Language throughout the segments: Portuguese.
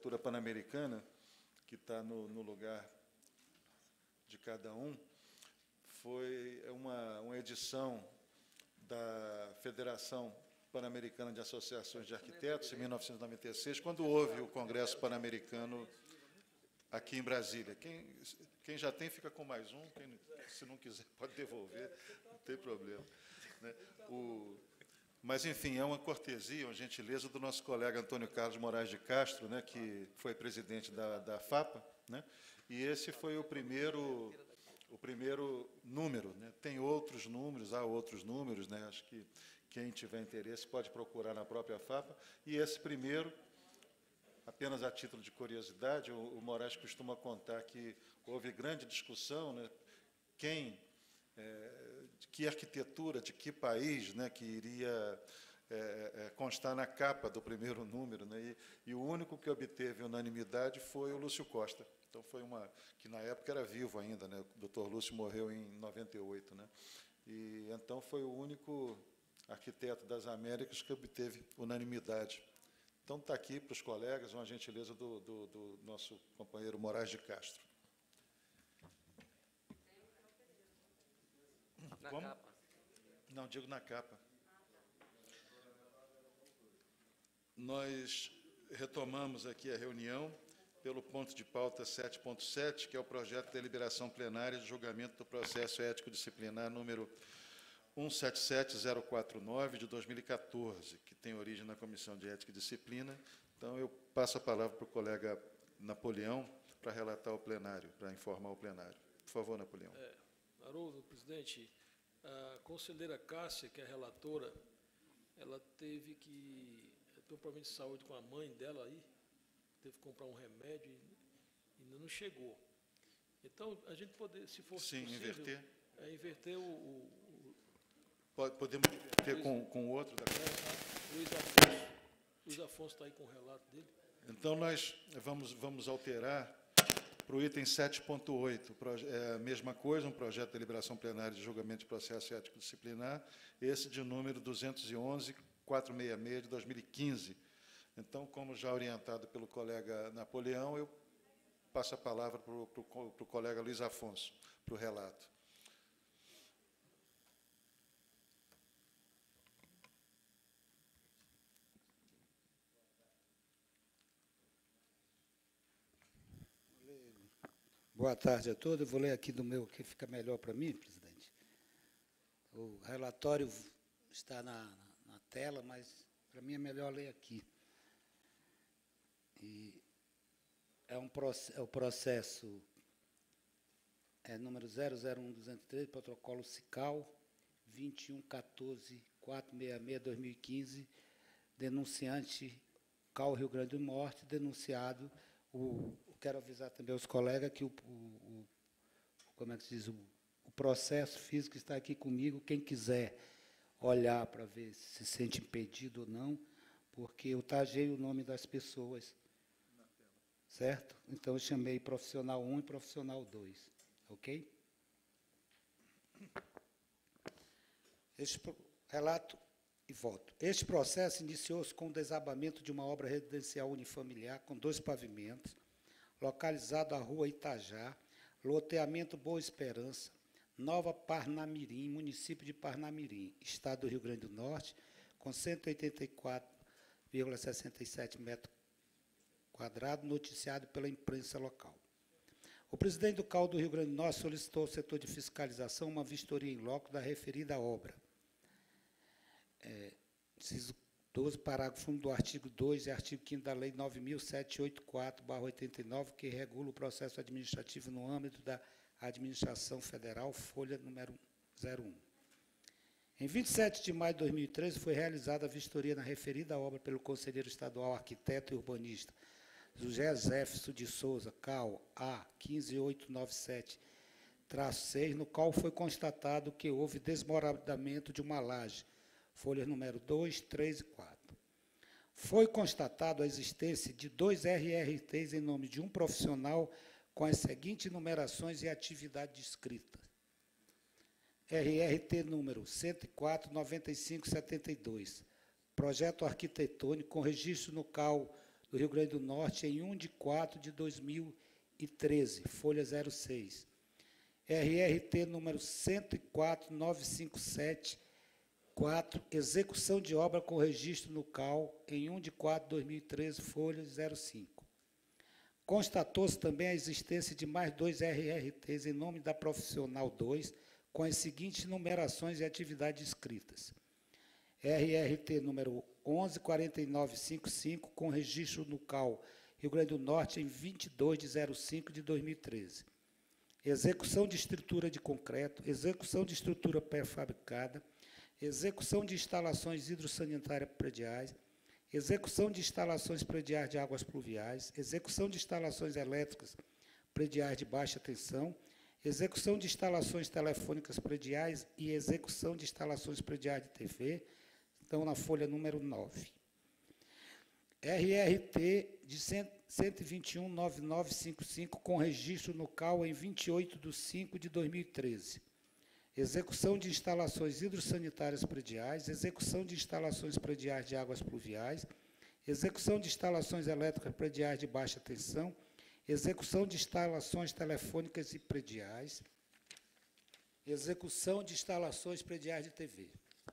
candidatura pan-americana, que está no lugar de cada um, foi uma edição da Federação Pan-Americana de Associações de Arquitetos, em 1996, quando houve o Congresso Pan-Americano aqui em Brasília. Quem já tem, fica com mais um, se não quiser, pode devolver, não tem problema. Né? Mas, enfim, é uma cortesia, uma gentileza do nosso colega Antônio Carlos Moraes de Castro, né, que foi presidente da FAPA, né, e esse foi o primeiro número. Né? Tem outros números, há outros números, né, acho que quem tiver interesse pode procurar na própria FAPA, e esse primeiro, apenas a título de curiosidade, o Moraes costuma contar que houve grande discussão, né, de que arquitetura, de que país, né, que iria constar na capa do primeiro número, né, e o único que obteve unanimidade foi o Lúcio Costa. Então, foi que na época era vivo ainda, né, o Dr. Lúcio morreu em 98, né, e então foi o único arquiteto das Américas que obteve unanimidade. Então, está aqui para os colegas, uma gentileza do nosso companheiro Moraes de Castro. Na Como? capa. Não, digo na capa. Nós retomamos aqui a reunião pelo ponto de pauta 7.7, que é o projeto de deliberação plenária de julgamento do processo ético disciplinar número 177049, de 2014, que tem origem na Comissão de Ética e Disciplina. Então, eu passo a palavra para o colega Napoleão para relatar ao plenário, para informar o plenário. Por favor, Napoleão. Haroldo, presidente, a conselheira Cássia, que é a relatora, ela teve um problema de saúde com a mãe dela aí, teve que comprar um remédio e ainda não chegou. Então, a gente poder, se for possível, inverter Podemos inverter com o outro da Luiz Afonso está aí com o relato dele. Então, nós vamos alterar para o item 7.8, a mesma coisa, um projeto de deliberação plenária de julgamento de processo ético disciplinar, esse de número 211.466, de 2015. Então, como já orientado pelo colega Napoleão, eu passo a palavra para o colega Luiz Afonso, para o relato. Boa tarde a todos. Eu vou ler aqui do meu, que fica melhor para mim, presidente. O relatório está na tela, mas para mim é melhor ler aqui. E o processo número 001203, protocolo SICAL 21.14.466/2015, denunciante CAU Rio Grande do Norte, denunciado quero avisar também aos colegas que como é que se diz, o processo físico está aqui comigo. Quem quiser olhar para ver se sente impedido ou não, porque eu tagei o nome das pessoas, certo? Então, eu chamei profissional 1 e profissional 2, ok? Relato e voto. Este processo iniciou-se com o desabamento de uma obra residencial unifamiliar com 2 pavimentos, localizado à rua Itajá, loteamento Boa Esperança, Nova Parnamirim, município de Parnamirim, estado do Rio Grande do Norte, com 184,67 metros quadrados, noticiado pela imprensa local. O presidente do CAU do Rio Grande do Norte solicitou ao setor de fiscalização uma vistoria em loco da referida obra. Inciso 12, parágrafo 1 do artigo 2 e artigo 5º da Lei 9.784/89, que regula o processo administrativo no âmbito da Administração Federal, folha número 01. Em 27 de maio de 2013, foi realizada a vistoria na referida obra pelo conselheiro estadual, arquiteto e urbanista José Zéfiro de Souza, CAU A 15897-6, no qual foi constatado que houve desmoronamento de uma laje, folhas número 2, 3 e 4. Foi constatado a existência de 2 RRTs em nome de um profissional com as seguintes numerações e atividade descrita. RRT número 104-9572, projeto arquitetônico com registro no CAU do Rio Grande do Norte em 1 de 4 de 2013, folha 06. RRT número 104.957.4, execução de obra com registro no CAL em 1 de 4 de 2013, folha 05. Constatou-se também a existência de mais 2 RRTs em nome da profissional 2, com as seguintes numerações e atividades escritas. RRT número 114955, com registro no CAL Rio Grande do Norte em 22 de 05 de 2013. Execução de estrutura de concreto, execução de estrutura pré-fabricada, execução de instalações hidrossanitárias prediais, execução de instalações prediais de águas pluviais, execução de instalações elétricas prediais de baixa tensão, execução de instalações telefônicas prediais e execução de instalações prediais de TV, estão na folha número 9. RRT de 121.9955, com registro no CAL em 28 de 5 de 2013. Execução de instalações hidrossanitárias prediais, execução de instalações prediais de águas pluviais, execução de instalações elétricas prediais de baixa tensão, execução de instalações telefônicas e prediais, execução de instalações prediais de TV.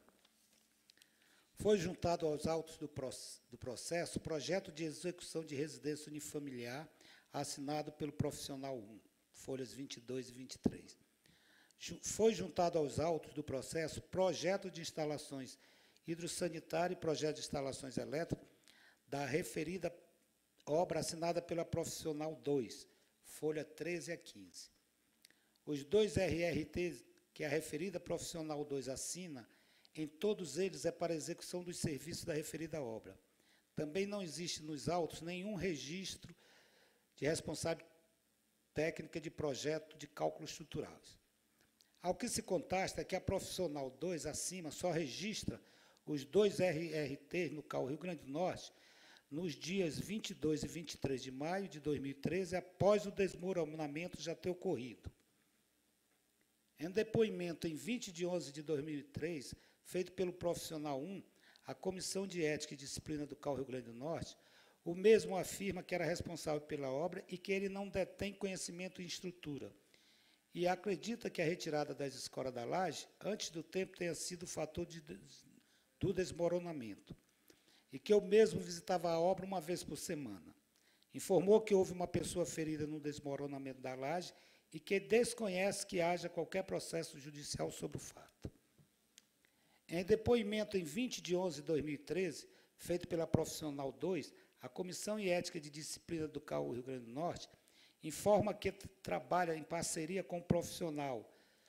Foi juntado aos autos do processo o projeto de execução de residência unifamiliar assinado pelo profissional 1, folhas 22 e 23. Foi juntado aos autos do processo projeto de instalações hidrossanitárias e projeto de instalações elétricas da referida obra assinada pela profissional 2, folha 13 a 15. Os 2 RRTs que a referida profissional 2 assina, em todos eles é para execução dos serviços da referida obra. Também não existe nos autos nenhum registro de responsável técnica de projeto de cálculos estruturais. Ao que se contesta é que a profissional 2 acima só registra os 2 RRTs no CAL Rio Grande do Norte nos dias 22 e 23 de maio de 2013, após o desmoronamento já ter ocorrido. Em depoimento em 20 de 11 de 2003, feito pelo profissional 1, a Comissão de Ética e Disciplina do CAL Rio Grande do Norte, o mesmo afirma que era responsável pela obra e que ele não detém conhecimento em estrutura, e acredita que a retirada das escoras da laje, antes do tempo, tenha sido o fator do desmoronamento, e que eu mesmo visitava a obra uma vez por semana. Informou que houve uma pessoa ferida no desmoronamento da laje e que desconhece que haja qualquer processo judicial sobre o fato. Em depoimento em 20 de 11 de 2013, feito pela profissional 2, a Comissão de Ética e de Disciplina do CAU Rio Grande do Norte informa que trabalha em parceria com o profissional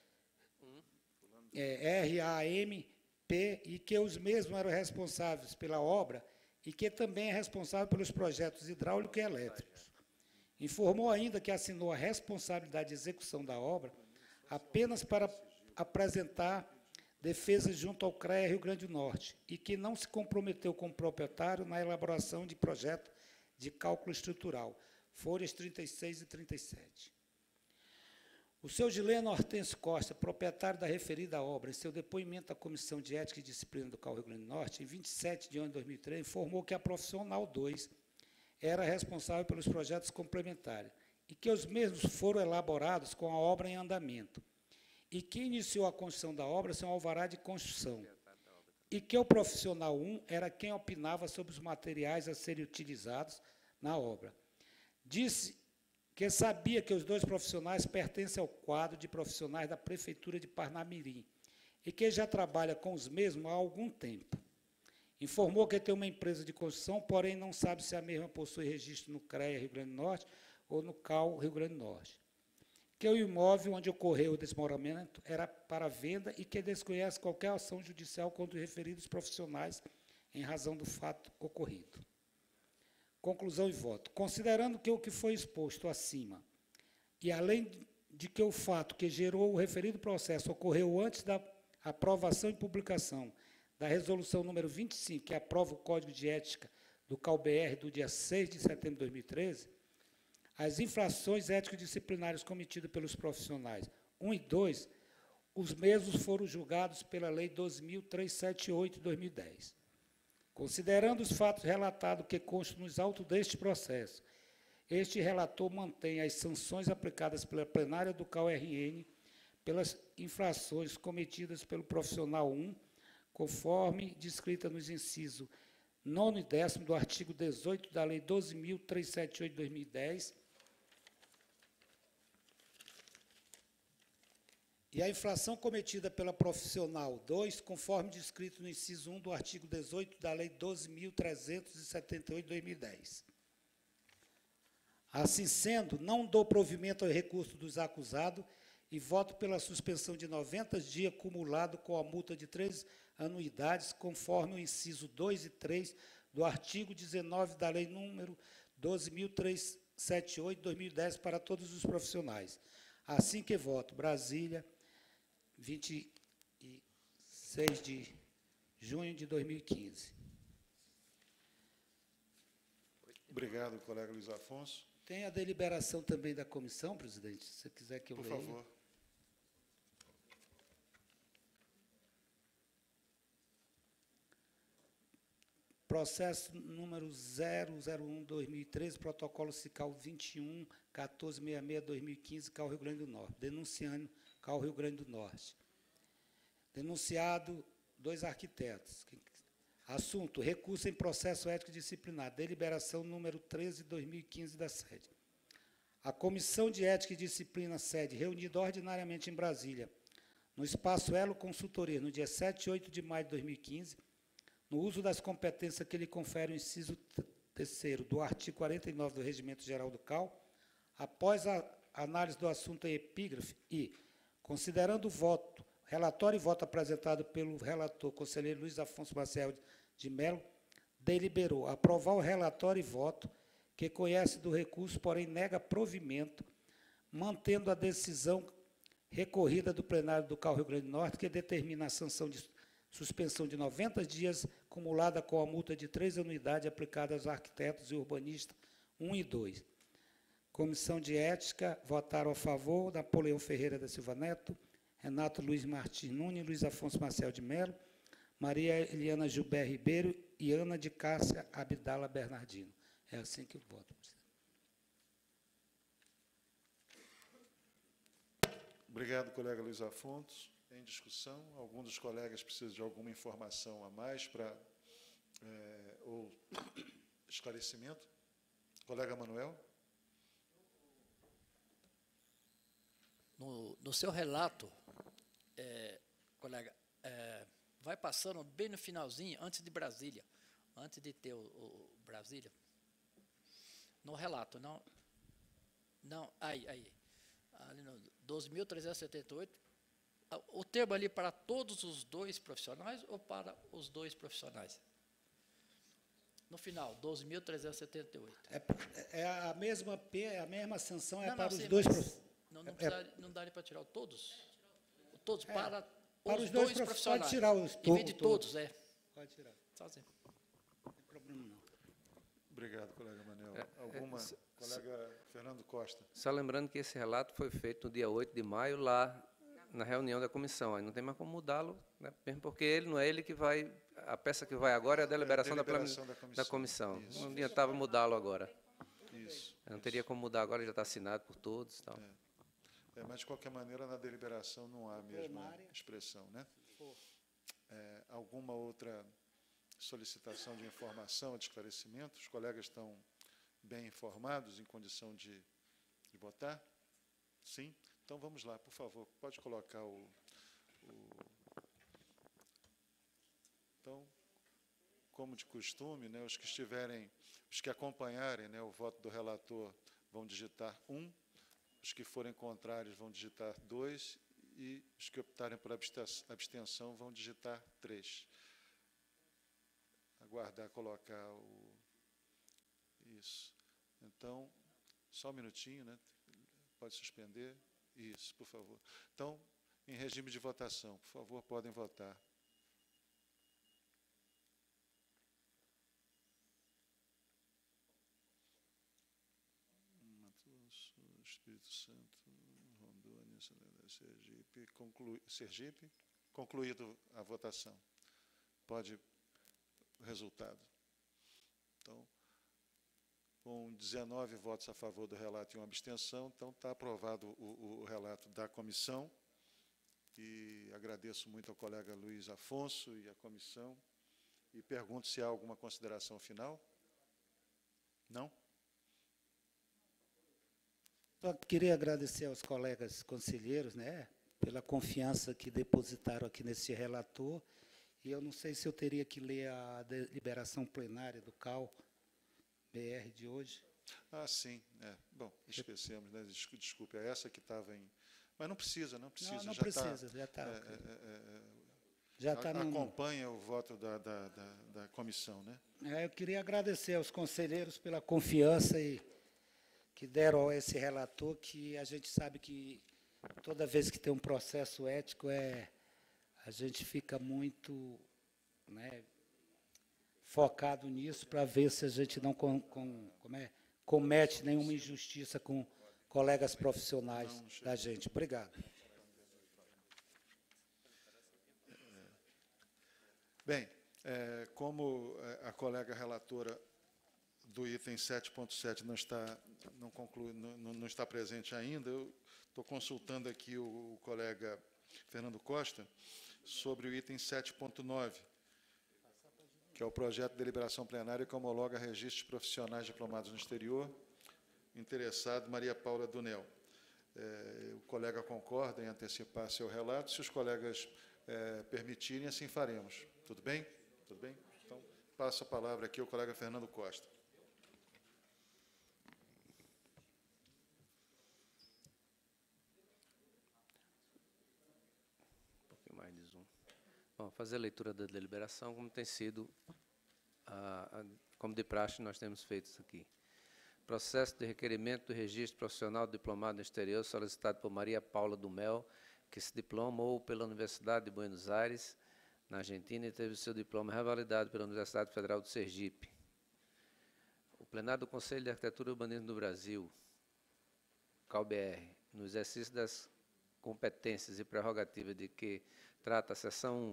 RAMP e que os mesmos eram responsáveis pela obra e que também é responsável pelos projetos hidráulicos e elétricos. Informou ainda que assinou a responsabilidade de execução da obra apenas para apresentar defesa junto ao CREA Rio Grande do Norte e que não se comprometeu com o proprietário na elaboração de projeto de cálculo estrutural, folhas 36 e 37. O seu Gileno Hortêncio Costa, proprietário da referida obra, em seu depoimento à Comissão de Ética e Disciplina do CAU Rio Grande do Norte, em 27 de 11 de 2003, informou que a profissional 2 era responsável pelos projetos complementares e que os mesmos foram elaborados com a obra em andamento e que iniciou a construção da obra sem alvará de construção e que o profissional 1 era quem opinava sobre os materiais a serem utilizados na obra. Disse que sabia que os 2 profissionais pertencem ao quadro de profissionais da Prefeitura de Parnamirim e que já trabalha com os mesmos há algum tempo. Informou que tem uma empresa de construção, porém não sabe se a mesma possui registro no CREA Rio Grande do Norte ou no CAU Rio Grande do Norte. Que o imóvel onde ocorreu o desmoronamento era para venda e que desconhece qualquer ação judicial contra os referidos profissionais em razão do fato ocorrido. Conclusão e voto. Considerando que o que foi exposto acima, e além de que o fato que gerou o referido processo ocorreu antes da aprovação e publicação da resolução número 25, que aprova o Código de Ética do CAU-BR do dia 6 de setembro de 2013, as infrações ético-disciplinares cometidas pelos profissionais 1 e 2, os mesmos foram julgados pela Lei 12.378 de 2010. Considerando os fatos relatados que constam nos autos deste processo, este relator mantém as sanções aplicadas pela plenária do CAU-RN pelas infrações cometidas pelo profissional 1, conforme descrita nos incisos 9º e 10º do artigo 18 da Lei 12.378 de 2010, e a infração cometida pela profissional 2, conforme descrito no inciso 1 do artigo 18 da Lei 12.378 de 2010. Assim sendo, não dou provimento ao recurso dos acusados e voto pela suspensão de 90 dias acumulado com a multa de 3 anuidades, conforme o inciso 2 e 3 do artigo 19 da Lei número 12.378 de 2010 para todos os profissionais. Assim que voto. Brasília, 26 de junho de 2015. Obrigado, colega Luiz Afonso. Tem a deliberação também da comissão, presidente, se você quiser que eu leia. Por favor. Processo número 001/2013, protocolo SICAL 21.1466/2015, CAU Rio Grande do Norte. Denunciando, CAU Rio Grande do Norte. Denunciado, 2 arquitetos. Assunto, recurso em processo ético disciplinar. Deliberação número 13/2015 da sede. A Comissão de Ética e Disciplina, sede, reunida ordinariamente em Brasília, no espaço Elo Consultoria, no dia 7 e 8 de maio de 2015, no uso das competências que lhe confere o inciso 3º do artigo 49 do Regimento Geral do CAU, após a análise do assunto em epígrafe e, considerando o voto, relatório e voto apresentado pelo relator, conselheiro Luiz Afonso Maciel de Mello, deliberou aprovar o relatório e voto, que conhece do recurso, porém nega provimento, mantendo a decisão recorrida do plenário do CAU Rio Grande do Norte, que determina a sanção de suspensão de 90 dias, acumulada com a multa de 3 anuidades aplicada aos arquitetos e urbanistas 1 e 2. Comissão de Ética, votaram a favor, Napoleão Ferreira da Silva Neto, Renato Luiz Martins Nunes, Luiz Afonso Maciel de Mello, Maria Eliana Gilber Ribeiro e Ana de Cássia Abdala Bernardino. É assim que eu voto. Obrigado, colega Luiz Afonso. Em discussão, algum dos colegas precisa de alguma informação a mais para ou esclarecimento? Colega Manuel? No seu relato, colega, vai passando bem no finalzinho, antes de Brasília, antes de ter o Brasília, no relato, aí, ali no 12.378, o termo ali para todos os 2 profissionais ou para os 2 profissionais? No final, 12.378. É a mesma sanção, Não, para os sim, 2 mas profissionais. não daria para tirar o todos? Todos, para Para os 2 profissionais. Pode tirar os em vez de todos, Pode tirar. Sozinho. Não tem problema, não. Obrigado, colega Manuel. Colega Fernando Costa. Só lembrando que esse relato foi feito no dia 8 de maio, lá na reunião da comissão. Aí não tem mais como mudá-lo, né? Mesmo porque não é ele que vai... A peça que vai agora é a deliberação, da comissão. Isso. Não adiantava mudá-lo agora. Isso. Eu não teria como mudar agora, já está assinado por todos. Então. Mas, de qualquer maneira, na deliberação não há a mesma expressão, né? Alguma outra solicitação de informação, de esclarecimento? Os colegas estão bem informados, em condição de votar? Sim? Então, vamos lá, por favor. Pode colocar Então, como de costume, né, os que acompanharem, né, o voto do relator vão digitar 1, os que forem contrários vão digitar 2 e os que optarem por abstenção vão digitar 3. Aguardar colocar Isso. Então, só um minutinho, né? Pode suspender. Isso, por favor. Então, em regime de votação, por favor, podem votar. Espírito Santo, Rondônia, Sergipe. Concluído a votação. Pode o resultado. Então, com 19 votos a favor do relato e uma abstenção, então está aprovado o relato da comissão. E agradeço muito ao colega Luiz Afonso e à comissão. E pergunto se há alguma consideração final. Não? Só queria agradecer aos colegas conselheiros, né, pela confiança que depositaram aqui nesse relator. E eu não sei se eu teria que ler a deliberação plenária do CAL-BR de hoje. Ah, sim. Bom, esquecemos, né? Desculpe, é essa que estava em... Mas não precisa, não precisa. Não já precisa, já está. Já está no... Acompanha o voto da comissão, né? Eu queria agradecer aos conselheiros pela confiança que deram a esse relator, que a gente sabe que toda vez que tem um processo ético, a gente fica muito, né, focado nisso para ver se a gente não comete nenhuma injustiça com colegas profissionais da gente. Obrigado. Bem, como a colega relatora do item 7.7 não está presente ainda, eu estou consultando aqui o colega Fernando Costa sobre o item 7.9, que é o projeto de deliberação plenária que homologa registros profissionais diplomados no exterior, interessado Maria Paula Dunel. O colega concorda em antecipar seu relato. Se os colegas permitirem, assim faremos. Tudo bem? Tudo bem? Então, passo a palavra aqui ao colega Fernando Costa. Um pouquinho mais de zoom. Bom, fazer a leitura da deliberação, como tem sido, como de praxe, nós temos feito isso aqui. Processo de requerimento do registro profissional do diplomado no exterior solicitado por Maria Paula Dumel, que se diplomou pela Universidade de Buenos Aires, na Argentina, e teve seu diploma revalidado pela Universidade Federal do Sergipe. O plenário do Conselho de Arquitetura e Urbanismo do Brasil, CAL-BR, no exercício das competências e prerrogativas de que trata a seção 1,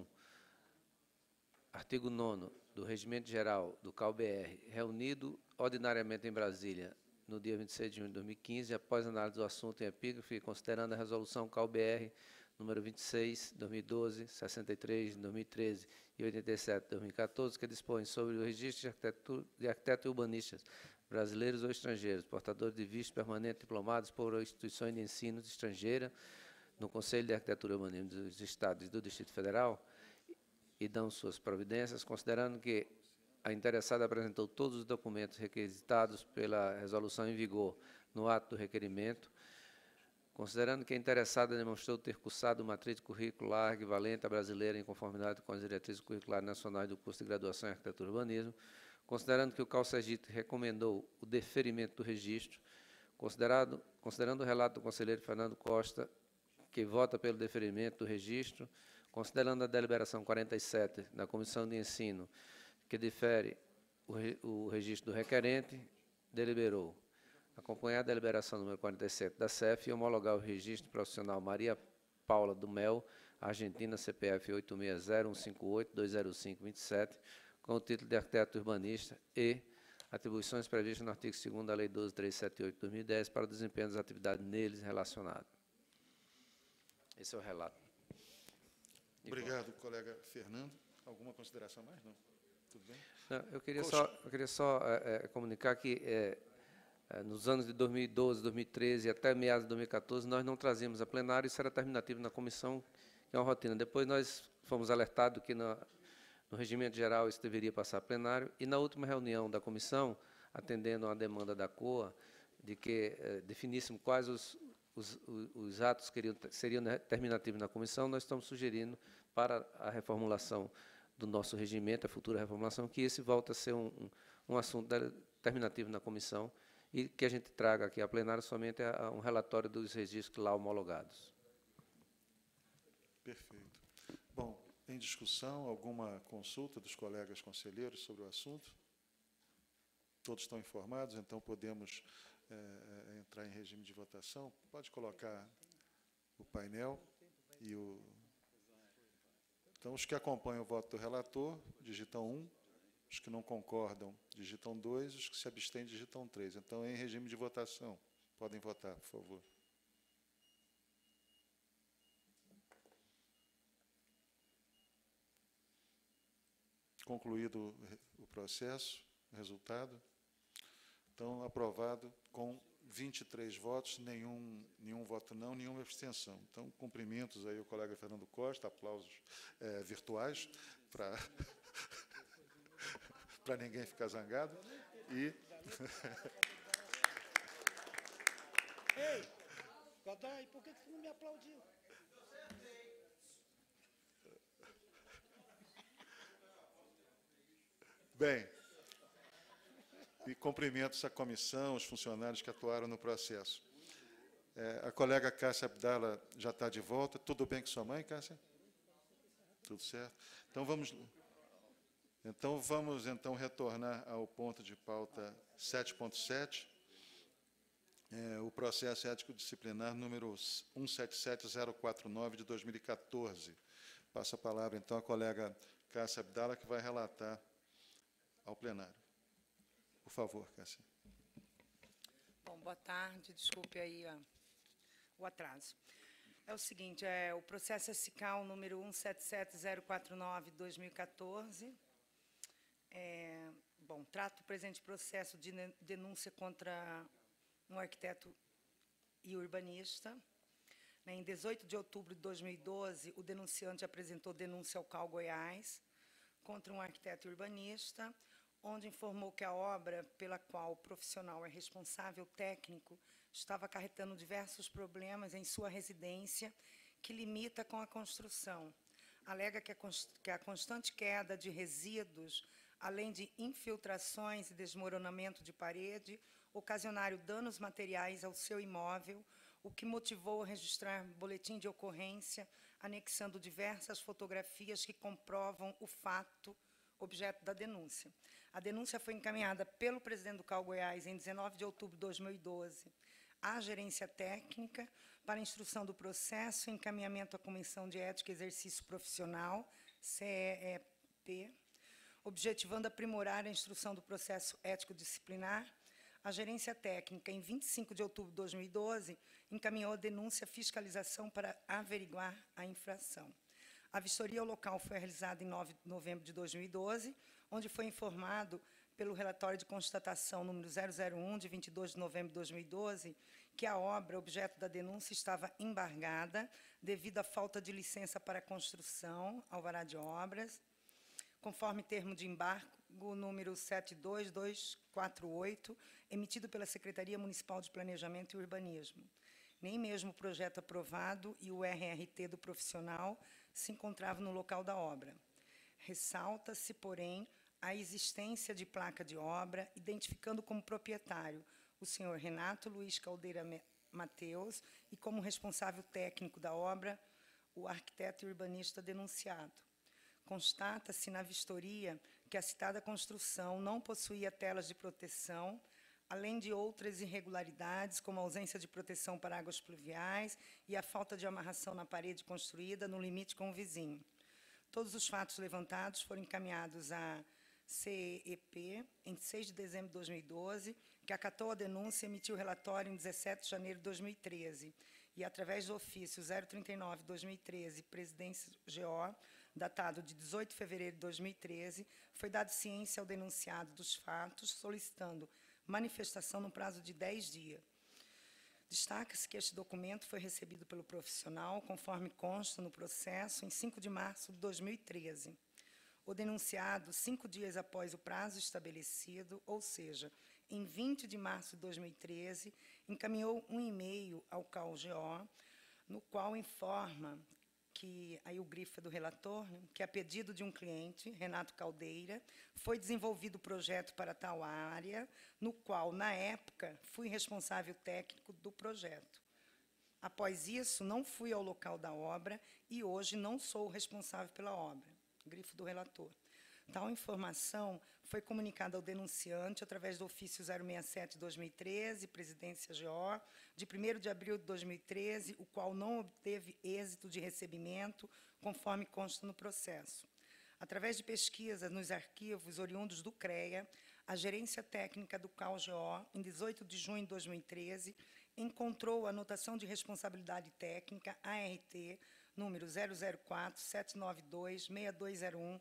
artigo 9º do Regimento Geral do CAL-BR, reunido ordinariamente em Brasília, no dia 26 de junho de 2015, após análise do assunto em epígrafe e considerando a resolução CAL-BR número 26, 2012, 63, 2013 e 87, 2014, que dispõe sobre o registro de arquitetos e urbanistas brasileiros ou estrangeiros, portadores de visto permanente diplomados por instituições de ensino estrangeira, no Conselho de Arquitetura e Urbanismo dos Estados e do Distrito Federal, e dão suas providências, considerando que a interessada apresentou todos os documentos requisitados pela resolução em vigor no ato do requerimento, considerando que a interessada demonstrou ter cursado matriz curricular equivalente à brasileira em conformidade com as diretrizes curriculares nacionais do curso de graduação em Arquitetura e Urbanismo, considerando que o CAL-SERGIP recomendou o deferimento do registro, considerando o relato do conselheiro Fernando Costa, que vota pelo deferimento do registro, considerando a deliberação 47 da Comissão de Ensino, que difere o registro do requerente, deliberou acompanhar a deliberação número 47 da CEF e homologar o registro profissional Maria Paula Dumel, Argentina, CPF 860-158-205-27, com o título de arquiteto urbanista e atribuições previstas no artigo 2º da Lei 12.378 de 2010 para o desempenho das atividades neles relacionadas. Esse é o relato. Obrigado, colega Fernando. Alguma consideração mais? Não. Tudo bem? Não, eu queria só comunicar que nos anos de 2012, 2013 e até meados de 2014, nós não trazíamos a plenário, isso era terminativo na comissão, que é uma rotina. Depois nós fomos alertados que no regimento geral isso deveria passar a plenário, e na última reunião da comissão, atendendo a demanda da COA, de que definíssemos quais os atos que seriam terminativos na comissão, nós estamos sugerindo para a reformulação do nosso regimento, a futura reformulação, que esse volta a ser um assunto terminativo na comissão, e que a gente traga aqui a plenário somente um relatório dos registros lá homologados. Perfeito. Bom, em discussão, alguma consulta dos colegas conselheiros sobre o assunto? Todos estão informados, então podemos entrar em regime de votação. Pode colocar o painel e o... Então, os que acompanham o voto do relator, digitam 1, Os que não concordam digitam 2, os que se abstêm digitam 3. Então, é em regime de votação. Podem votar, por favor. Concluído o processo, o resultado. Então, aprovado com 23 votos, nenhum voto não, nenhuma abstenção. Então, cumprimentos aí ao colega Fernando Costa, aplausos virtuais para para ninguém ficar zangado. E Ei, Godoy, por que você não me aplaudiu? bem, e cumprimentos à comissão, os funcionários que atuaram no processo. A colega Cássia Abdala já está de volta. Tudo bem com sua mãe, Cássia? Tudo certo? Então, vamos retornar ao ponto de pauta 7.7, o processo ético disciplinar número 177049 de 2014. Passo a palavra, então, à colega Cássia Abdala, que vai relatar ao plenário. Por favor, Cássia. Bom, boa tarde, desculpe aí o atraso. É o seguinte, o processo SCAL número 177049 de 2014. Bom, trato o presente processo de denúncia contra um arquiteto e urbanista. Em 18 de outubro de 2012, o denunciante apresentou denúncia ao CAU Goiás contra um arquiteto e urbanista, onde informou que a obra pela qual o profissional é responsável técnico estava acarretando diversos problemas em sua residência, que limita com a construção. Alega que a constante queda de resíduos, além de infiltrações e desmoronamento de parede, ocasionaram danos materiais ao seu imóvel, o que motivou a registrar boletim de ocorrência, anexando diversas fotografias que comprovam o fato objeto da denúncia. A denúncia foi encaminhada pelo presidente do CAU Goiás em 19 de outubro de 2012 à gerência técnica para instrução do processo e encaminhamento à Comissão de Ética e Exercício Profissional, CEP, objetivando aprimorar a instrução do processo ético-disciplinar. A gerência técnica, em 25 de outubro de 2012, encaminhou a denúncia à fiscalização para averiguar a infração. A vistoria ao local foi realizada em 9 de novembro de 2012, onde foi informado pelo relatório de constatação número 001, de 22 de novembro de 2012, que a obra, objeto da denúncia, estava embargada devido à falta de licença para construção, alvará de obras, conforme termo de embargo número 72248, emitido pela Secretaria Municipal de Planejamento e Urbanismo. Nem mesmo o projeto aprovado e o RRT do profissional se encontravam no local da obra. Ressalta-se, porém, a existência de placa de obra, identificando como proprietário o senhor Renato Luiz Caldeira Mateus e como responsável técnico da obra, o arquiteto e urbanista denunciado. Constata-se na vistoria que a citada construção não possuía telas de proteção, além de outras irregularidades, como a ausência de proteção para águas pluviais e a falta de amarração na parede construída no limite com o vizinho. Todos os fatos levantados foram encaminhados à CEP em 6 de dezembro de 2012, que acatou a denúncia e emitiu o relatório em 17 de janeiro de 2013, e, através do ofício 039/2013, Presidência GO, datado de 18 de fevereiro de 2013, foi dado ciência ao denunciado dos fatos, solicitando manifestação no prazo de 10 dias. Destaca-se que este documento foi recebido pelo profissional, conforme consta no processo, em 5 de março de 2013. O denunciado, 5 dias após o prazo estabelecido, ou seja, em 20 de março de 2013, encaminhou um e-mail ao CAU-GO, no qual informa que, aí o grifo é do relator, né, que a pedido de um cliente, Renato Caldeira, foi desenvolvido o projeto para tal área, no qual, na época, fui responsável técnico do projeto. Após isso, não fui ao local da obra e hoje não sou o responsável pela obra. Grifo do relator. Tal informação foi comunicada ao denunciante através do ofício 067/2013, Presidência GO, de 1º de abril de 2013, o qual não obteve êxito de recebimento, conforme consta no processo. Através de pesquisa nos arquivos oriundos do CREA, a Gerência Técnica do CalGO, em 18 de junho de 2013, encontrou a anotação de responsabilidade técnica, ART, número 004-792-6201,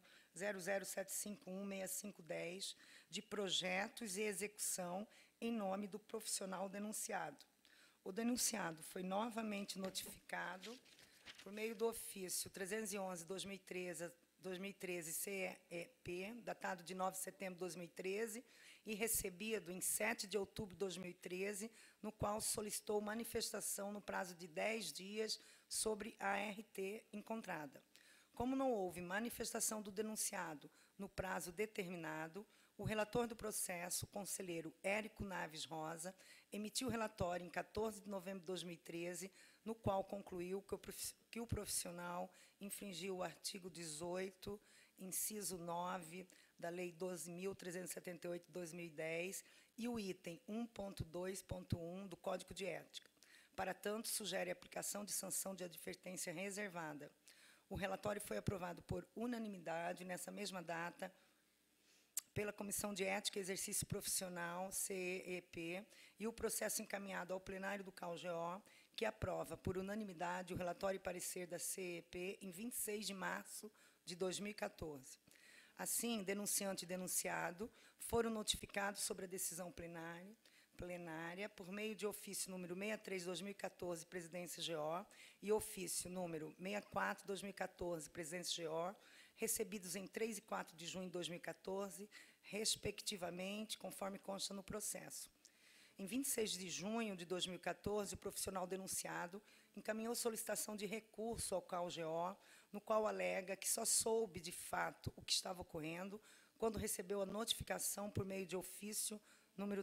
00751-6510, de projetos e execução em nome do profissional denunciado. O denunciado foi novamente notificado por meio do ofício 311/2013 CEP, datado de 9 de setembro de 2013, e recebido em 7 de outubro de 2013, no qual solicitou manifestação no prazo de 10 dias sobre a ART encontrada. Como não houve manifestação do denunciado no prazo determinado, o relator do processo, o conselheiro Érico Naves Rosa, emitiu relatório em 14 de novembro de 2013, no qual concluiu que o profissional infringiu o artigo 18, inciso 9, da Lei 12.378, de 2010, e o item 1.2.1 do Código de Ética. Para tanto, sugere a aplicação de sanção de advertência reservada. O relatório foi aprovado por unanimidade, nessa mesma data, pela Comissão de Ética e Exercício Profissional, CEP, e o processo encaminhado ao plenário do CalGO, que aprova, por unanimidade, o relatório e parecer da CEP em 26 de março de 2014. Assim, denunciante e denunciado foram notificados sobre a decisão plenária por meio de ofício número 63/2014, Presidência GO, e ofício número 64/2014, Presidência GO, recebidos em 3 e 4 de junho de 2014, respectivamente, conforme consta no processo. Em 26 de junho de 2014, o profissional denunciado encaminhou solicitação de recurso ao CalGO, no qual alega que só soube, de fato, o que estava ocorrendo quando recebeu a notificação por meio de ofício número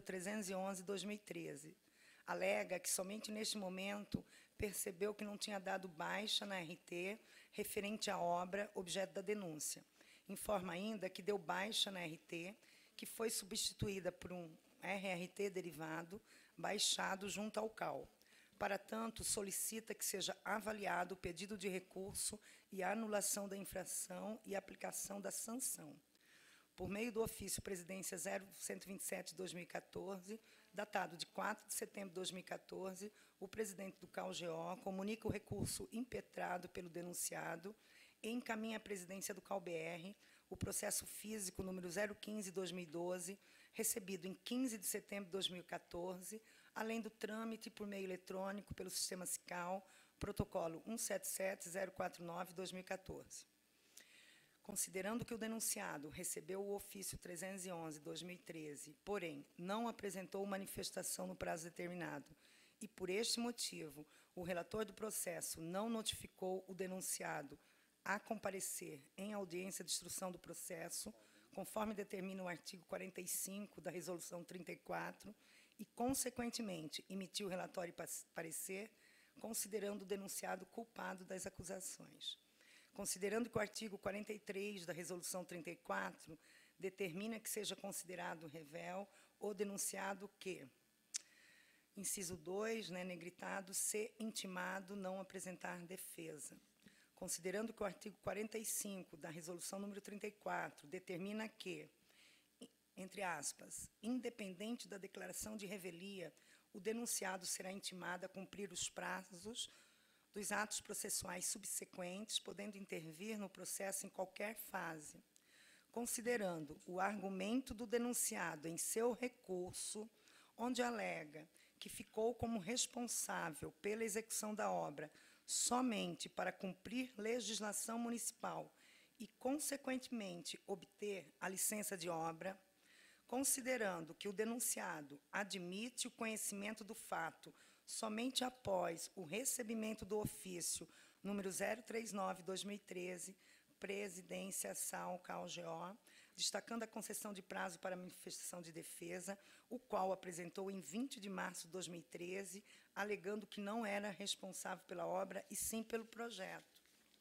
311/2013. Alega que somente neste momento percebeu que não tinha dado baixa na RT referente à obra objeto da denúncia. Informa ainda que deu baixa na RT, que foi substituída por um RRT derivado baixado junto ao CAL. Para tanto, solicita que seja avaliado o pedido de recurso e a anulação da infração e aplicação da sanção. Por meio do ofício Presidência 0127 de 2014, datado de 4 de setembro de 2014, o presidente do CalGO comunica o recurso impetrado pelo denunciado e encaminha à presidência do CalBR o processo físico número 015/2012, recebido em 15 de setembro de 2014, além do trâmite por meio eletrônico pelo sistema SICAL, protocolo 177049/2014. Considerando que o denunciado recebeu o ofício 311/2013, porém, não apresentou manifestação no prazo determinado, e, por este motivo, o relator do processo não notificou o denunciado a comparecer em audiência de instrução do processo, conforme determina o artigo 45 da Resolução 34, e, consequentemente, emitiu o relatório e parecer, considerando o denunciado culpado das acusações. Considerando que o artigo 43 da Resolução 34 determina que seja considerado rével o denunciado que, inciso 2, negritado, ser intimado não apresentar defesa. Considerando que o artigo 45 da Resolução número 34 determina que, entre aspas, independente da declaração de revelia, o denunciado será intimado a cumprir os prazos dos atos processuais subsequentes, podendo intervir no processo em qualquer fase. Considerando o argumento do denunciado em seu recurso, onde alega que ficou como responsável pela execução da obra somente para cumprir legislação municipal e, consequentemente, obter a licença de obra, considerando que o denunciado admite o conhecimento do fato somente após o recebimento do ofício número 039/2013, Presidência SAL CalGO, destacando a concessão de prazo para manifestação de defesa, o qual apresentou em 20 de março de 2013, alegando que não era responsável pela obra e sim pelo projeto.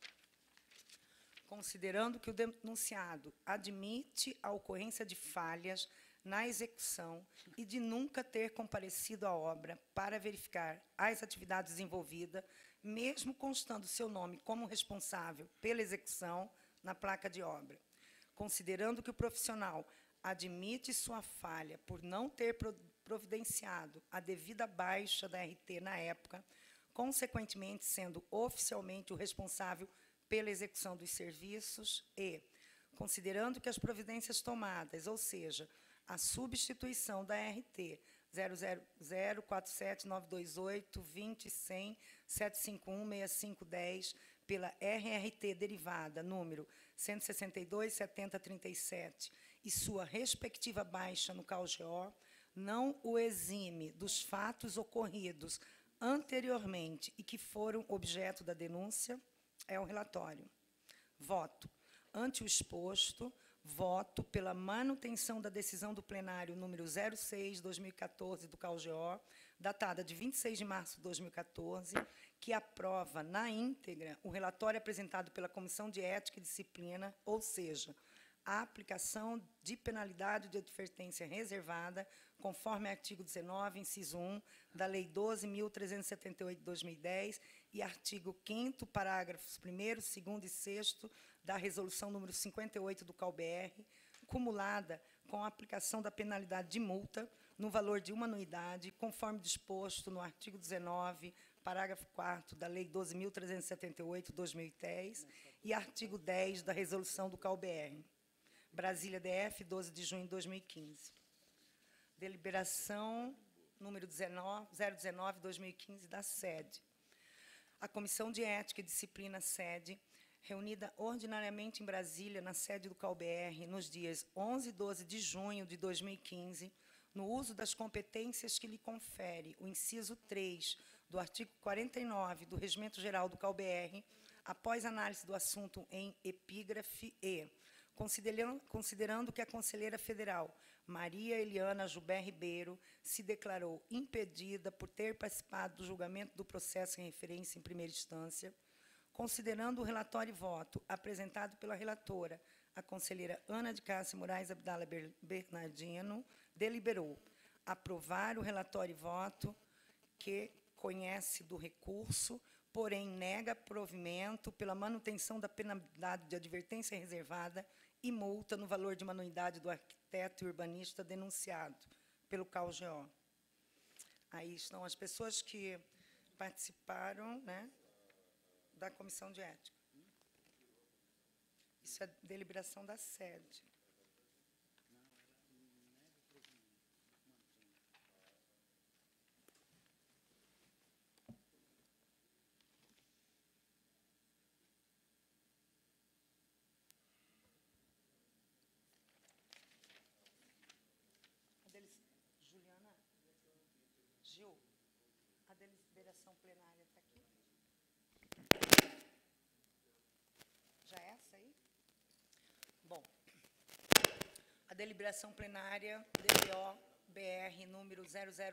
Considerando que o denunciado admite a ocorrência de falhas na execução e de nunca ter comparecido à obra para verificar as atividades envolvidas, mesmo constando seu nome como responsável pela execução, na placa de obra. Considerando que o profissional admite sua falha por não ter providenciado a devida baixa da RT na época, consequentemente sendo oficialmente o responsável pela execução dos serviços e, considerando que as providências tomadas, ou seja, a substituição da RT 000-47928-20-100-751-6510 pela RRT derivada número 162-7037 e sua respectiva baixa no CalGO, não o exime dos fatos ocorridos anteriormente e que foram objeto da denúncia, é o relatório. Voto. Ante o exposto, voto pela manutenção da decisão do plenário número 06/2014 do CalGO, datada de 26 de março de 2014, que aprova na íntegra o relatório apresentado pela Comissão de Ética e Disciplina, ou seja, a aplicação de penalidade de advertência reservada, conforme artigo 19, inciso 1, da Lei 12.378 de 2010 e artigo 5º, parágrafos 1º, 2º e 6º da Resolução número 58 do CalBR, cumulada com a aplicação da penalidade de multa no valor de uma anuidade, conforme disposto no artigo 19, parágrafo 4º da Lei 12.378 de 2010 e artigo 10 da Resolução do CalBR. Brasília, DF, 12 de junho de 2015. Deliberação número 019/2015 da sede. A Comissão de Ética e Disciplina sede, reunida ordinariamente em Brasília, na sede do CalBR, nos dias 11 e 12 de junho de 2015, no uso das competências que lhe confere o inciso 3 do artigo 49 do Regimento Geral do CalBR, após análise do assunto em epígrafe e, considerando que a conselheira federal Maria Eliana Jubé Ribeiro se declarou impedida por ter participado do julgamento do processo em referência em primeira instância, considerando o relatório e voto apresentado pela relatora, a conselheira Ana de Cássia Moraes Abdala Bernardino, deliberou aprovar o relatório e voto que conhece do recurso, porém nega provimento pela manutenção da penalidade de advertência reservada e multa no valor de uma anuidade do arquiteto e urbanista denunciado pelo CalGO. Aí estão as pessoas que participaram, né, da Comissão de Ética. Isso é deliberação da sede. Juliana, Gil, a deliberação plenária está aqui? Já é essa aí? Bom, a deliberação plenária DBO-BR número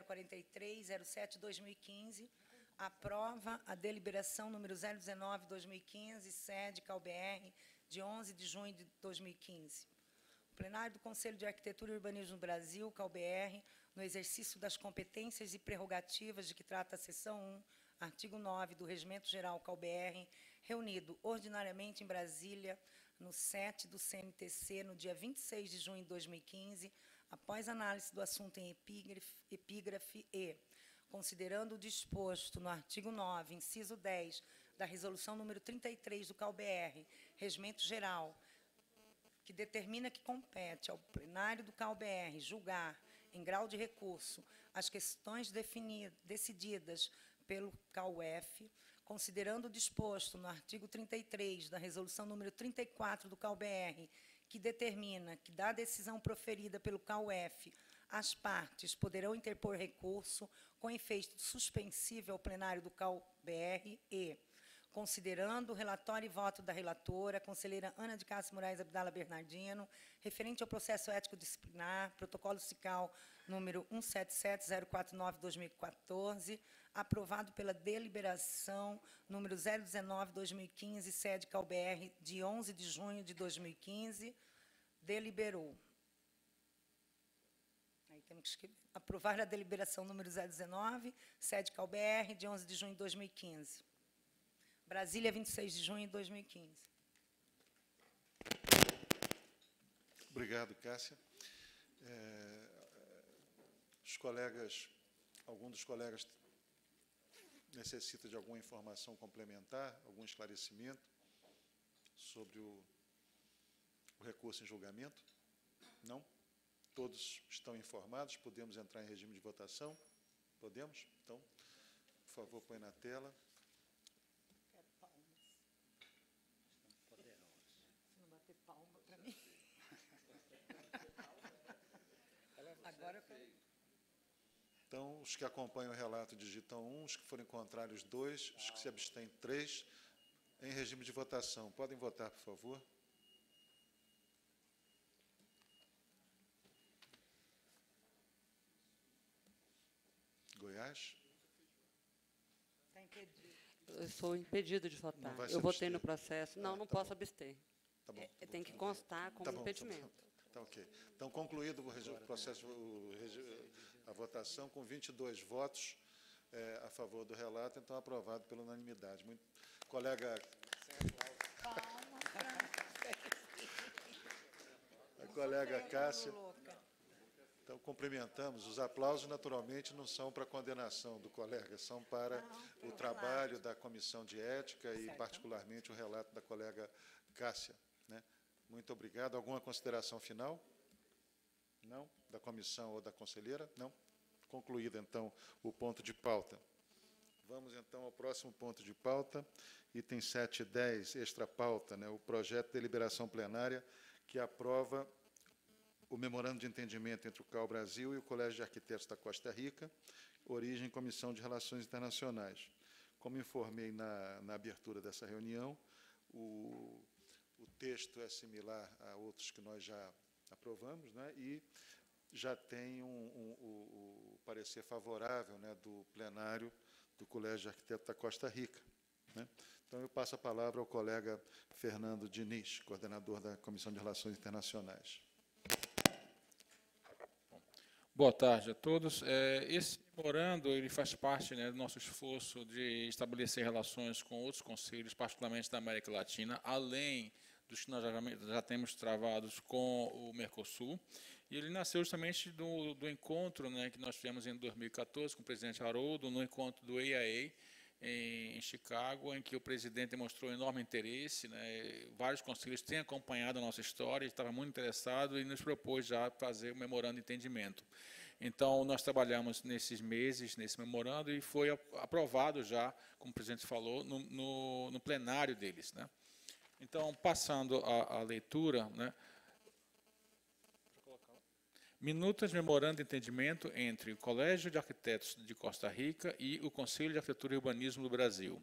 004307/2015 aprova a deliberação número 019/2015, sede CalBR, de 11 de junho de 2015. O plenário do Conselho de Arquitetura e Urbanismo do Brasil, CalBR, no exercício das competências e prerrogativas de que trata a seção 1, artigo 9 do Regimento Geral CalBR, reunido ordinariamente em Brasília, no 7 do CMTC, no dia 26 de junho de 2015, após análise do assunto em epígrafe e, considerando o disposto no artigo 9, inciso 10, da Resolução número 33 do CalBR, Regimento Geral, que determina que compete ao plenário do CalBR julgar, em grau de recurso, as questões decididas pelo CalUF, considerando o disposto no artigo 33 da Resolução número 34 do CalBR, que determina que, da decisão proferida pelo CalUF, as partes poderão interpor recurso com efeito suspensivo ao plenário do CalBR e, considerando o relatório e voto da relatora, a conselheira Ana de Cássia Moraes Abdala Bernardino, referente ao processo ético disciplinar, protocolo SICAL número 177049/2014, aprovado pela deliberação número 019/2015, sede CalBR, de 11 de junho de 2015, deliberou. Aí temos que escrever. Aprovar a deliberação número 019, sede CalBR, de 11 de junho de 2015. Brasília, 26 de junho de 2015. Obrigado, Cássia. Os colegas, algum dos colegas necessita de alguma informação complementar, algum esclarecimento sobre o recurso em julgamento? Não? Todos estão informados? Podemos entrar em regime de votação? Podemos? Então, por favor, põe na tela. Quero palmas. Se não bater palma para mim. Agora eu quero. Então, os que acompanham o relato digitam 1, os que forem contrários 2, os que se abstêm 3, em regime de votação. Podem votar, por favor. Goiás? Está impedido. Eu sou impedido de votar. Não vai se Eu votei abster? no processo. Não, não tá posso bom. abster. Tá bom. Tem que constar como Tá bom, impedimento. Tá ok. Então, concluído o processo, a votação, com 22 votos a favor do relato, então aprovado pela unanimidade. Colega... A colega Cássia... Então, cumprimentamos. Os aplausos, naturalmente, não são para a condenação do colega, são para o trabalho da Comissão de Ética e, particularmente, o relato da colega Cássia. Né? Muito obrigado. Alguma consideração final? Não? Da comissão ou da conselheira? Não? Concluído, então, o ponto de pauta. Vamos, então, ao próximo ponto de pauta, item 7 e 10, extra pauta, né? O projeto de deliberação plenária que aprova o memorando de entendimento entre o CAU Brasil e o Colégio de Arquitetos da Costa Rica, origem Comissão de Relações Internacionais. Como informei na abertura dessa reunião, o texto é similar a outros que nós já aprovamos, né, e já tem o parecer favorável, né, do plenário do Colégio de Arquitetos da Costa Rica. Né. Então, eu passo a palavra ao colega Fernando Diniz, coordenador da Comissão de Relações Internacionais. Boa tarde a todos. Esse memorando ele faz parte, né, do nosso esforço de estabelecer relações com outros conselhos, particularmente da América Latina, além dos que nós já temos travados com o Mercosul. E ele nasceu justamente do encontro, né, que nós tivemos em 2014 com o presidente Haroldo, no encontro do AIA, em Chicago, em que o presidente demonstrou enorme interesse, né, vários conselheiros têm acompanhado a nossa história, estava muito interessado e nos propôs já fazer o memorando de entendimento. Então, nós trabalhamos nesses meses, nesse memorando, e foi aprovado já, como o presidente falou, no plenário deles. Né. Então, passando a leitura, né, minutas de memorando de entendimento entre o Colégio de Arquitetos de Costa Rica e o Conselho de Arquitetura e Urbanismo do Brasil.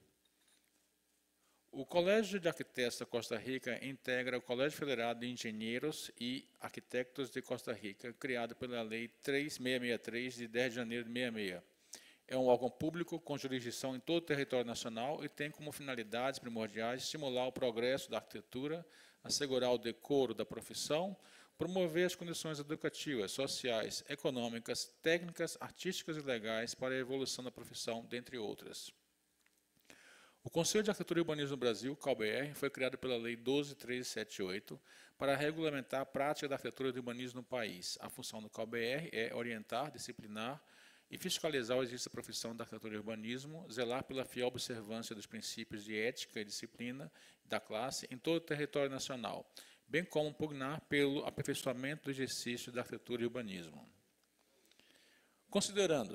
O Colégio de Arquitetos da Costa Rica integra o Colégio Federado de Engenheiros e Arquitetos de Costa Rica, criado pela Lei 3663, de 10 de janeiro de 66. É um órgão público com jurisdição em todo o território nacional e tem como finalidades primordiais estimular o progresso da arquitetura, assegurar o decoro da profissão, promover as condições educativas, sociais, econômicas, técnicas, artísticas e legais para a evolução da profissão, dentre outras. O Conselho de Arquitetura e Urbanismo do Brasil, CAU-BR, foi criado pela Lei 12.1378 para regulamentar a prática da arquitetura e do urbanismo no país. A função do CAU-BR é orientar, disciplinar e fiscalizar o exercício da profissão da arquitetura e urbanismo, zelar pela fiel observância dos princípios de ética e disciplina da classe em todo o território nacional, bem como pugnar pelo aperfeiçoamento do exercício da arquitetura e urbanismo. Considerando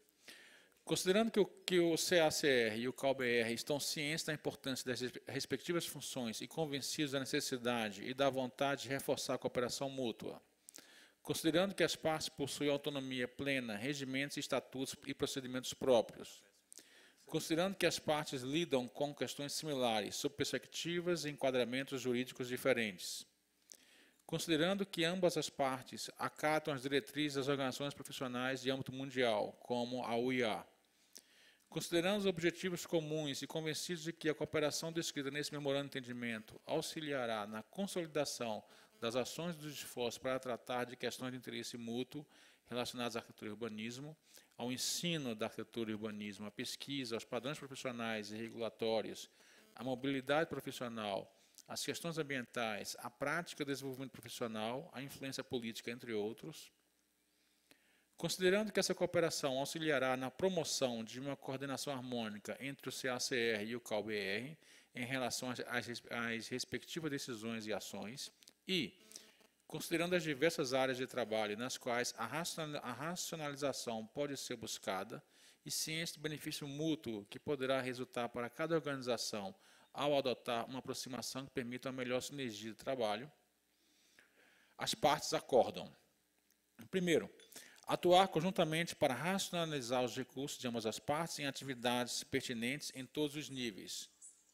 que o CACR e o CAU-BR estão cientes da importância das respectivas funções e convencidos da necessidade e da vontade de reforçar a cooperação mútua, considerando que as partes possuem autonomia plena, regimentos, estatutos e procedimentos próprios, considerando que as partes lidam com questões similares, sob perspectivas e enquadramentos jurídicos diferentes, considerando que ambas as partes acatam as diretrizes das organizações profissionais de âmbito mundial, como a UIA, considerando os objetivos comuns e convencidos de que a cooperação descrita nesse memorando de entendimento auxiliará na consolidação das ações e dos esforços para tratar de questões de interesse mútuo relacionadas à arquitetura e urbanismo, ao ensino da arquitetura e urbanismo, à pesquisa, aos padrões profissionais e regulatórios, à mobilidade profissional, as questões ambientais, a prática do desenvolvimento profissional, a influência política, entre outros. Considerando que essa cooperação auxiliará na promoção de uma coordenação harmônica entre o CACR e o CAU-BR em relação às respectivas decisões e ações, e, considerando as diversas áreas de trabalho nas quais a racionalização pode ser buscada, e ciente do benefício mútuo que poderá resultar para cada organização ao adotar uma aproximação que permita uma melhor sinergia de trabalho, as partes acordam. Primeiro, atuar conjuntamente para racionalizar os recursos de ambas as partes em atividades pertinentes em todos os níveis.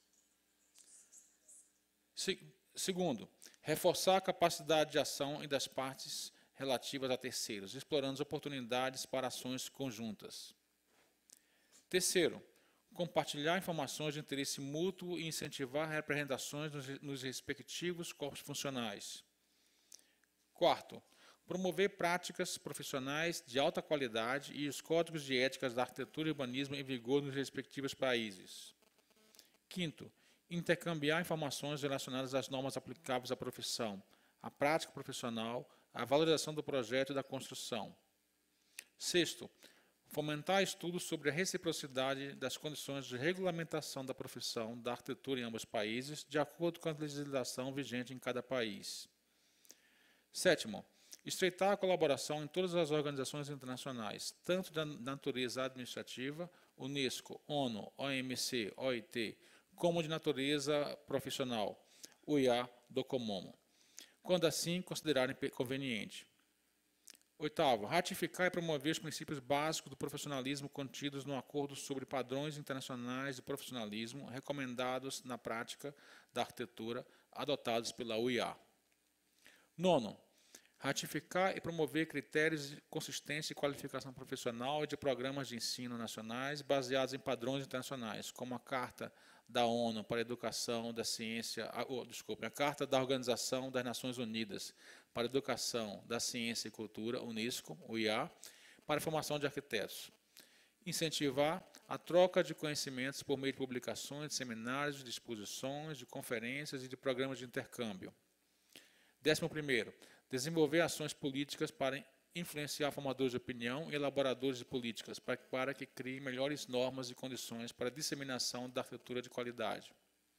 Segundo, reforçar a capacidade de ação e das partes relativas a terceiros, explorando as oportunidades para ações conjuntas. Terceiro, compartilhar informações de interesse mútuo e incentivar representações nos respectivos corpos funcionais. Quarto, promover práticas profissionais de alta qualidade e os códigos de éticas da arquitetura e urbanismo em vigor nos respectivos países. Quinto, intercambiar informações relacionadas às normas aplicáveis à profissão, à prática profissional, à valorização do projeto e da construção. Sexto, fomentar estudos sobre a reciprocidade das condições de regulamentação da profissão da arquitetura em ambos os países, de acordo com a legislação vigente em cada país. Sétimo, estreitar a colaboração em todas as organizações internacionais, tanto da natureza administrativa, Unesco, ONU, OMC, OIT, como de natureza profissional, UIA, DOCOMOMO, quando assim considerarem conveniente. Oitavo, ratificar e promover os princípios básicos do profissionalismo contidos no Acordo sobre Padrões Internacionais de Profissionalismo recomendados na prática da arquitetura, adotados pela UIA. Nono, ratificar e promover critérios de consistência e qualificação profissional e de programas de ensino nacionais baseados em padrões internacionais, como a Carta da ONU para a Educação da Ciência, a Carta da Organização das Nações Unidas para a Educação da Ciência e Cultura, Unesco, UIA, para a formação de arquitetos. Incentivar a troca de conhecimentos por meio de publicações, de seminários, de exposições, de conferências e de programas de intercâmbio. 11º, desenvolver ações políticas para influenciar formadores de opinião e elaboradores de políticas para que criem melhores normas e condições para a disseminação da arquitetura de qualidade.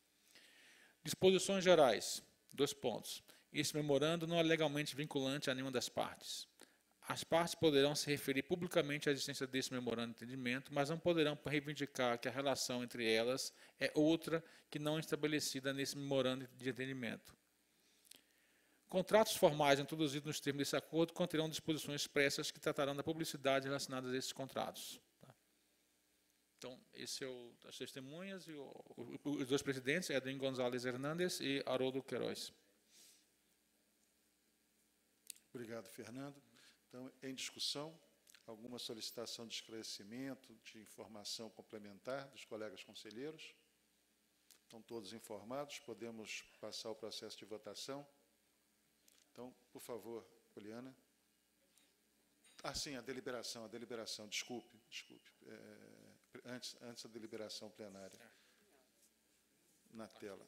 Disposições gerais. 2 pontos. Esse memorando não é legalmente vinculante a nenhuma das partes. As partes poderão se referir publicamente à existência desse memorando de entendimento, mas não poderão reivindicar que a relação entre elas é outra que não é estabelecida nesse memorando de entendimento. Contratos formais introduzidos nos termos desse acordo conterão disposições expressas que tratarão da publicidade relacionada a esses contratos. Então, esse é as testemunhas e os 2 presidentes, Edwin Gonzalez Hernandes e Haroldo Queiroz. Obrigado, Fernando. Então, em discussão, alguma solicitação de esclarecimento, de informação complementar dos colegas conselheiros? Estão todos informados? Podemos passar ao processo de votação? Então, por favor, Poliana. Sim, a deliberação, desculpe. Antes da deliberação plenária. Na tela.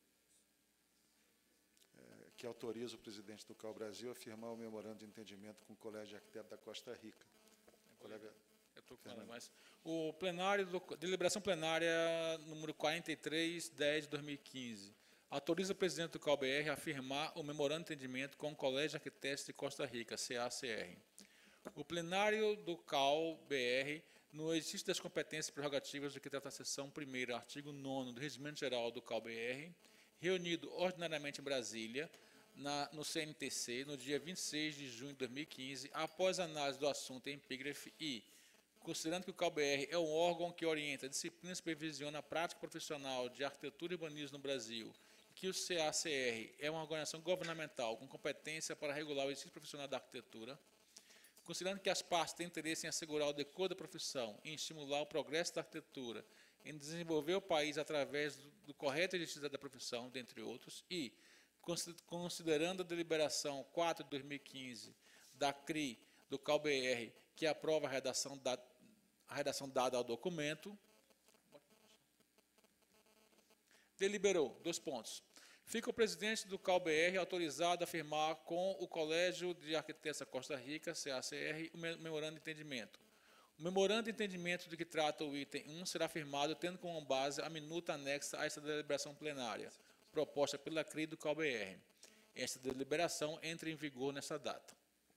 Que autoriza o presidente do CAU Brasil a firmar o memorando de entendimento com o Colégio de Arquitetos da Costa Rica. Colega, eu estou falando, mas o plenário, deliberação plenária número 43/10/2015, autoriza o presidente do CAU-BR a firmar o memorando de entendimento com o Colégio de Arquitetos de Costa Rica, CACR. O plenário do CAU-BR, no exercício das competências e prerrogativas de que trata a seção 1ª, artigo 9º do Regimento Geral do CAU-BR, reunido ordinariamente em Brasília, no CNTC, no dia 26 de junho de 2015, após análise do assunto em epígrafe e, considerando que o CAU-BR é um órgão que orienta, disciplina e supervisiona a prática profissional de arquitetura e urbanismo no Brasil, e que o CACR é uma organização governamental com competência para regular o exercício profissional da arquitetura, considerando que as partes têm interesse em assegurar o decoro da profissão, em estimular o progresso da arquitetura, em desenvolver o país através do correto exercício da profissão, dentre outros, e, considerando a deliberação 4 de 2015 da CRI do CAU-BR, que aprova a redação dada ao documento, deliberou, 2 pontos, Fica o presidente do CAU-BR autorizado a firmar com o Colégio de Arquitetos da Costa Rica, CACR, o memorando de entendimento. O memorando de entendimento de que trata o item 1 será firmado tendo como base a minuta anexa a esta deliberação plenária, proposta pela CRI do CAU-BR. Esta deliberação entra em vigor nesta data.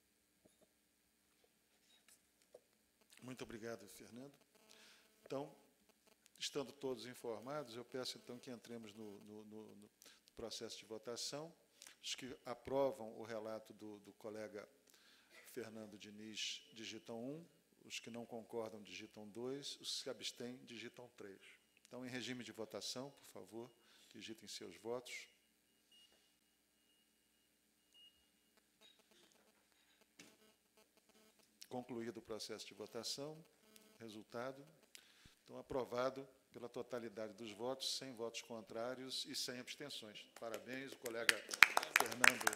Muito obrigado, Fernando. Então, estando todos informados, eu peço então que entremos no processo de votação. Os que aprovam o relato do colega Fernando Diniz digitam 1, os que não concordam digitam 2, os que se abstêm digitam 3. Então, em regime de votação, por favor, digitem seus votos. Concluído o processo de votação, resultado. Então, aprovado pela totalidade dos votos, sem votos contrários e sem abstenções. Parabéns, o colega Fernando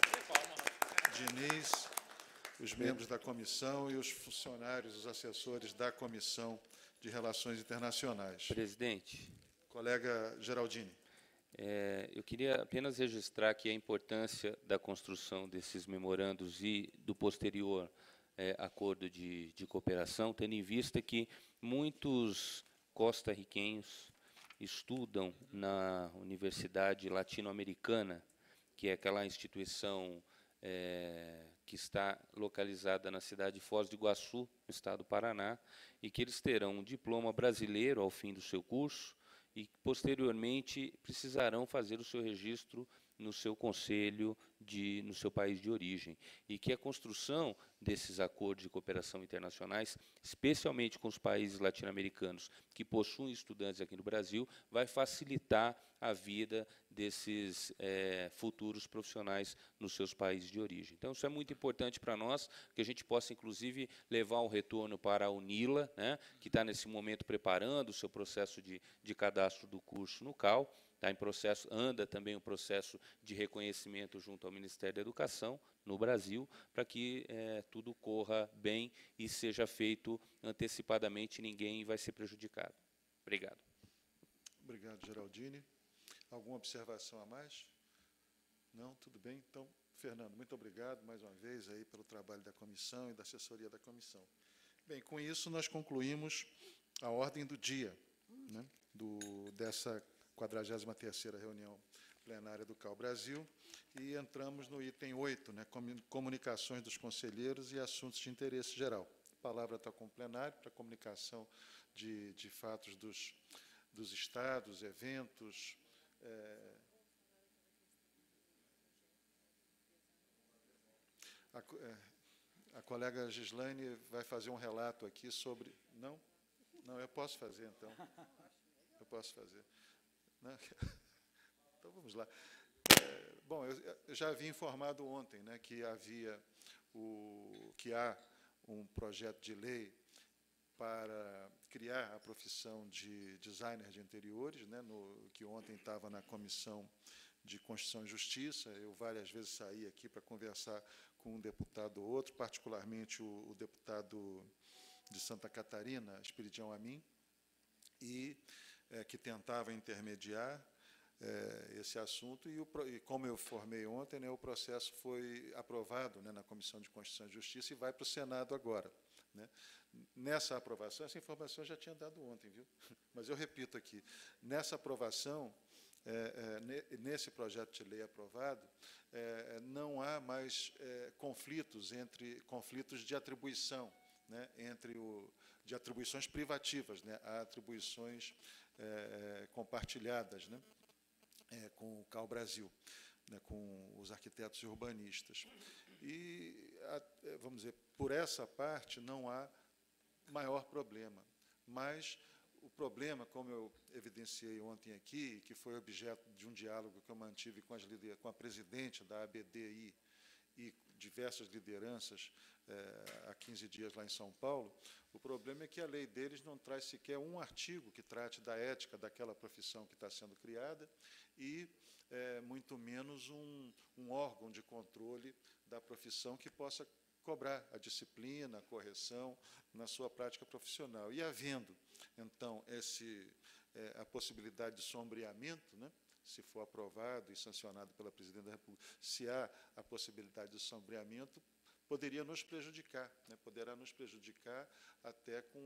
Diniz, os membros da comissão e os funcionários, os assessores da Comissão de Relações Internacionais. Presidente. Colega Geraldini. Eu queria apenas registrar aqui a importância da construção desses memorandos e do posterior acordo de cooperação, tendo em vista que muitos costarriquenhos estudam na Universidade Latino-Americana, que é aquela instituição que está localizada na cidade de Foz do Iguaçu, no estado do Paraná, e que eles terão um diploma brasileiro ao fim do seu curso e, posteriormente, precisarão fazer o seu registro no seu conselho, no seu país de origem. E que a construção desses acordos de cooperação internacionais, especialmente com os países latino-americanos que possuem estudantes aqui no Brasil, vai facilitar a vida desses futuros profissionais nos seus países de origem. Então, isso é muito importante para nós, que a gente possa, inclusive, levar um retorno para a UNILA, né, que está, nesse momento, preparando o seu processo de cadastro do curso no CAU. Está em processo, anda também o processo de reconhecimento junto ao Ministério da Educação, no Brasil, para que tudo corra bem e seja feito antecipadamente, ninguém vai ser prejudicado. Obrigado. Obrigado, Geraldini. Alguma observação a mais? Não? Tudo bem? Então, Fernando, muito obrigado mais uma vez aí pelo trabalho da comissão e da assessoria da comissão. Bem, com isso nós concluímos a ordem do dia, né, dessa 43ª reunião plenária do CAU Brasil, e entramos no item 8, né, comunicações dos conselheiros e assuntos de interesse geral. A palavra está com o plenário para comunicação de fatos dos estados, eventos. A colega Gislaine vai fazer um relato aqui sobre... Não? Não, eu posso fazer, então. Eu posso fazer. Não? Então, vamos lá. Bom, eu já havia informado ontem, né, que há um projeto de lei para criar a profissão de designer de interiores, né, que ontem estava na Comissão de Constituição e Justiça. Eu várias vezes saí aqui para conversar com um deputado ou outro, particularmente o deputado de Santa Catarina, Espiridião Amin, e que tentava intermediar esse assunto, e como eu formei ontem, né, o processo foi aprovado, né, na Comissão de Constituição e Justiça e vai para o Senado agora, né. Nessa aprovação, essa informação eu já tinha dado ontem, viu? Mas eu repito aqui, nessa aprovação, nesse projeto de lei aprovado, não há mais conflitos de atribuição, né, de atribuições privativas, né, a atribuições compartilhadas, né, com o CAU Brasil, né, com os arquitetos e urbanistas. E, vamos dizer, por essa parte não há maior problema, mas o problema, como eu evidenciei ontem aqui, que foi objeto de um diálogo que eu mantive com a presidente da ABDI e diversas lideranças há 15 dias lá em São Paulo, o problema é que a lei deles não traz sequer um artigo que trate da ética daquela profissão que está sendo criada e muito menos um órgão de controle da profissão que possa cobrar a disciplina, a correção na sua prática profissional. E havendo, então, a possibilidade de sombreamento, né, se for aprovado e sancionado pela Presidente da República, se há a possibilidade de sombreamento, poderia nos prejudicar, né? Poderá nos prejudicar até com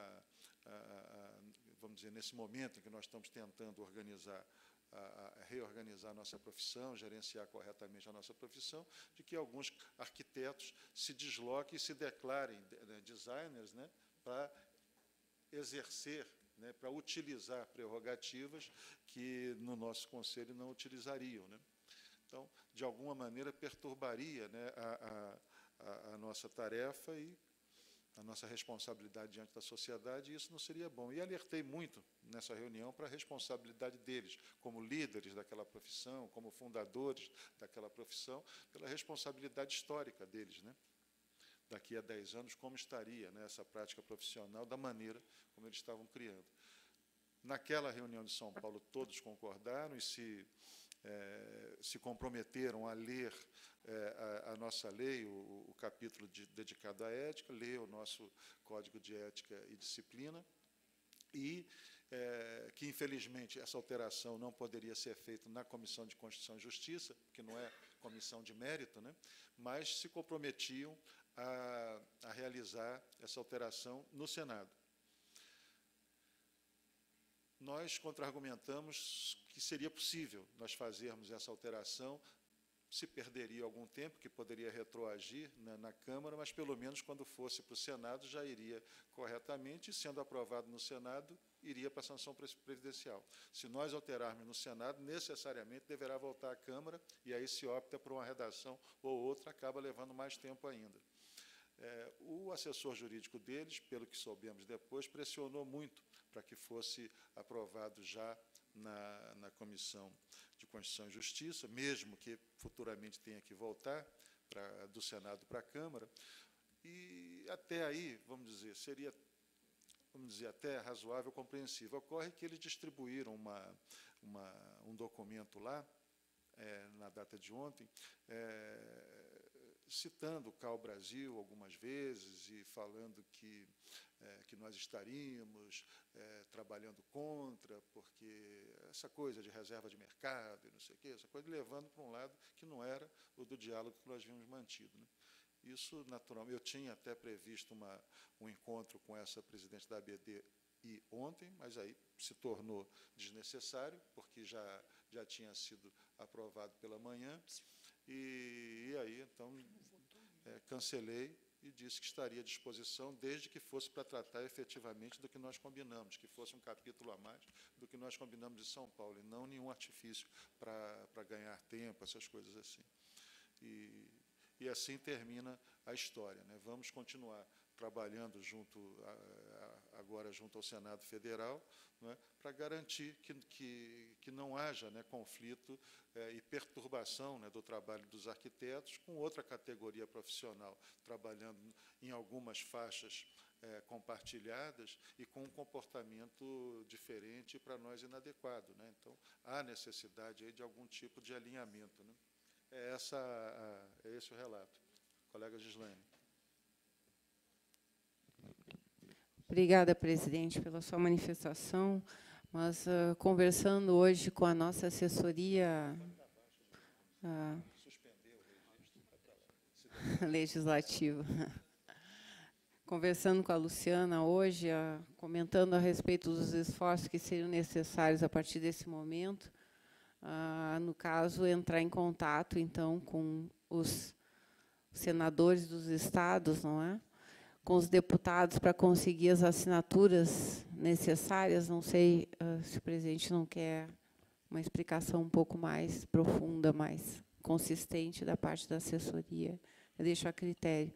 vamos dizer, nesse momento em que nós estamos tentando reorganizar a nossa profissão, gerenciar corretamente a nossa profissão, de que alguns arquitetos se desloquem e se declarem designers, né, para exercer, né, para utilizar prerrogativas que no nosso conselho não utilizariam, né? Então, de alguma maneira, perturbaria, né, a nossa tarefa e a nossa responsabilidade diante da sociedade, e isso não seria bom. E alertei muito nessa reunião para a responsabilidade deles, como líderes daquela profissão, como fundadores daquela profissão, pela responsabilidade histórica deles, né? Daqui a 10 anos, como estaria, né, essa prática profissional, da maneira como eles estavam criando. Naquela reunião de São Paulo, todos concordaram e se comprometeram a ler a nossa lei, o capítulo dedicado à ética, ler o nosso Código de Ética e Disciplina, e que, infelizmente, essa alteração não poderia ser feita na Comissão de Constituição e Justiça, que não é comissão de mérito, né, mas se comprometiam a realizar essa alteração no Senado. Nós contra-argumentamos que seria possível nós fazermos essa alteração, se perderia algum tempo, que poderia retroagir na Câmara, mas, pelo menos, quando fosse para o Senado, já iria corretamente, e, sendo aprovado no Senado, iria para a sanção presidencial. Se nós alterarmos no Senado, necessariamente deverá voltar à Câmara, e aí se opta por uma redação ou outra, acaba levando mais tempo ainda. O assessor jurídico deles, pelo que soubemos depois, pressionou muito para que fosse aprovado já na Comissão de Constituição e Justiça, mesmo que futuramente tenha que voltar do Senado para a Câmara. E até aí, vamos dizer, seria, até razoável, compreensível. Ocorre que eles distribuíram um documento lá, na data de ontem, citando o CAU Brasil algumas vezes e falando que nós estaríamos trabalhando contra, porque essa coisa de reserva de mercado e não sei o quê, essa coisa levando para um lado que não era o do diálogo que nós vimos mantido, né? Isso, naturalmente, eu tinha até previsto um encontro com essa presidente da ABD ontem, mas aí se tornou desnecessário, porque já tinha sido aprovado pela manhã, e aí, então, cancelei e disse que estaria à disposição, desde que fosse para tratar efetivamente do que nós combinamos, que fosse um capítulo a mais do que nós combinamos de São Paulo, e não nenhum artifício para ganhar tempo, essas coisas assim. E assim termina a história, né? Vamos continuar trabalhando agora junto ao Senado Federal, né, para garantir que não haja, né, conflito e perturbação, né, do trabalho dos arquitetos com outra categoria profissional, trabalhando em algumas faixas compartilhadas e com um comportamento diferente, para nós inadequado, né? Então, há necessidade aí de algum tipo de alinhamento, né? É esse o relato. Colega Gislaine. Obrigada, presidente, pela sua manifestação. Mas, conversando hoje com a nossa assessoria legislativa, conversando com a Luciana hoje, comentando a respeito dos esforços que seriam necessários a partir desse momento, no caso, entrar em contato, então, com os senadores dos estados, não é? Com os deputados, para conseguir as assinaturas necessárias. Não sei se o presidente não quer uma explicação um pouco mais profunda, mais consistente da parte da assessoria. Eu deixo a critério.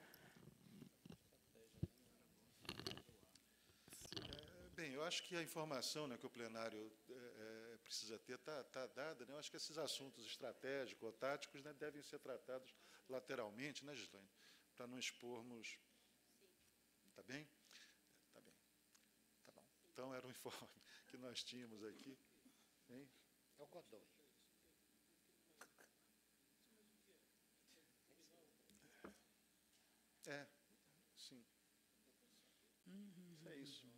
Bem, eu acho que a informação, né, que o plenário precisa ter está dada, né? Eu acho que esses assuntos estratégicos ou táticos, né, devem ser tratados lateralmente, né, Gislaine? Para não expormos... Está bem? Está bem. Tá bom. Então, era o informe que nós tínhamos aqui. Hein? É o Godoy. Sim. É isso.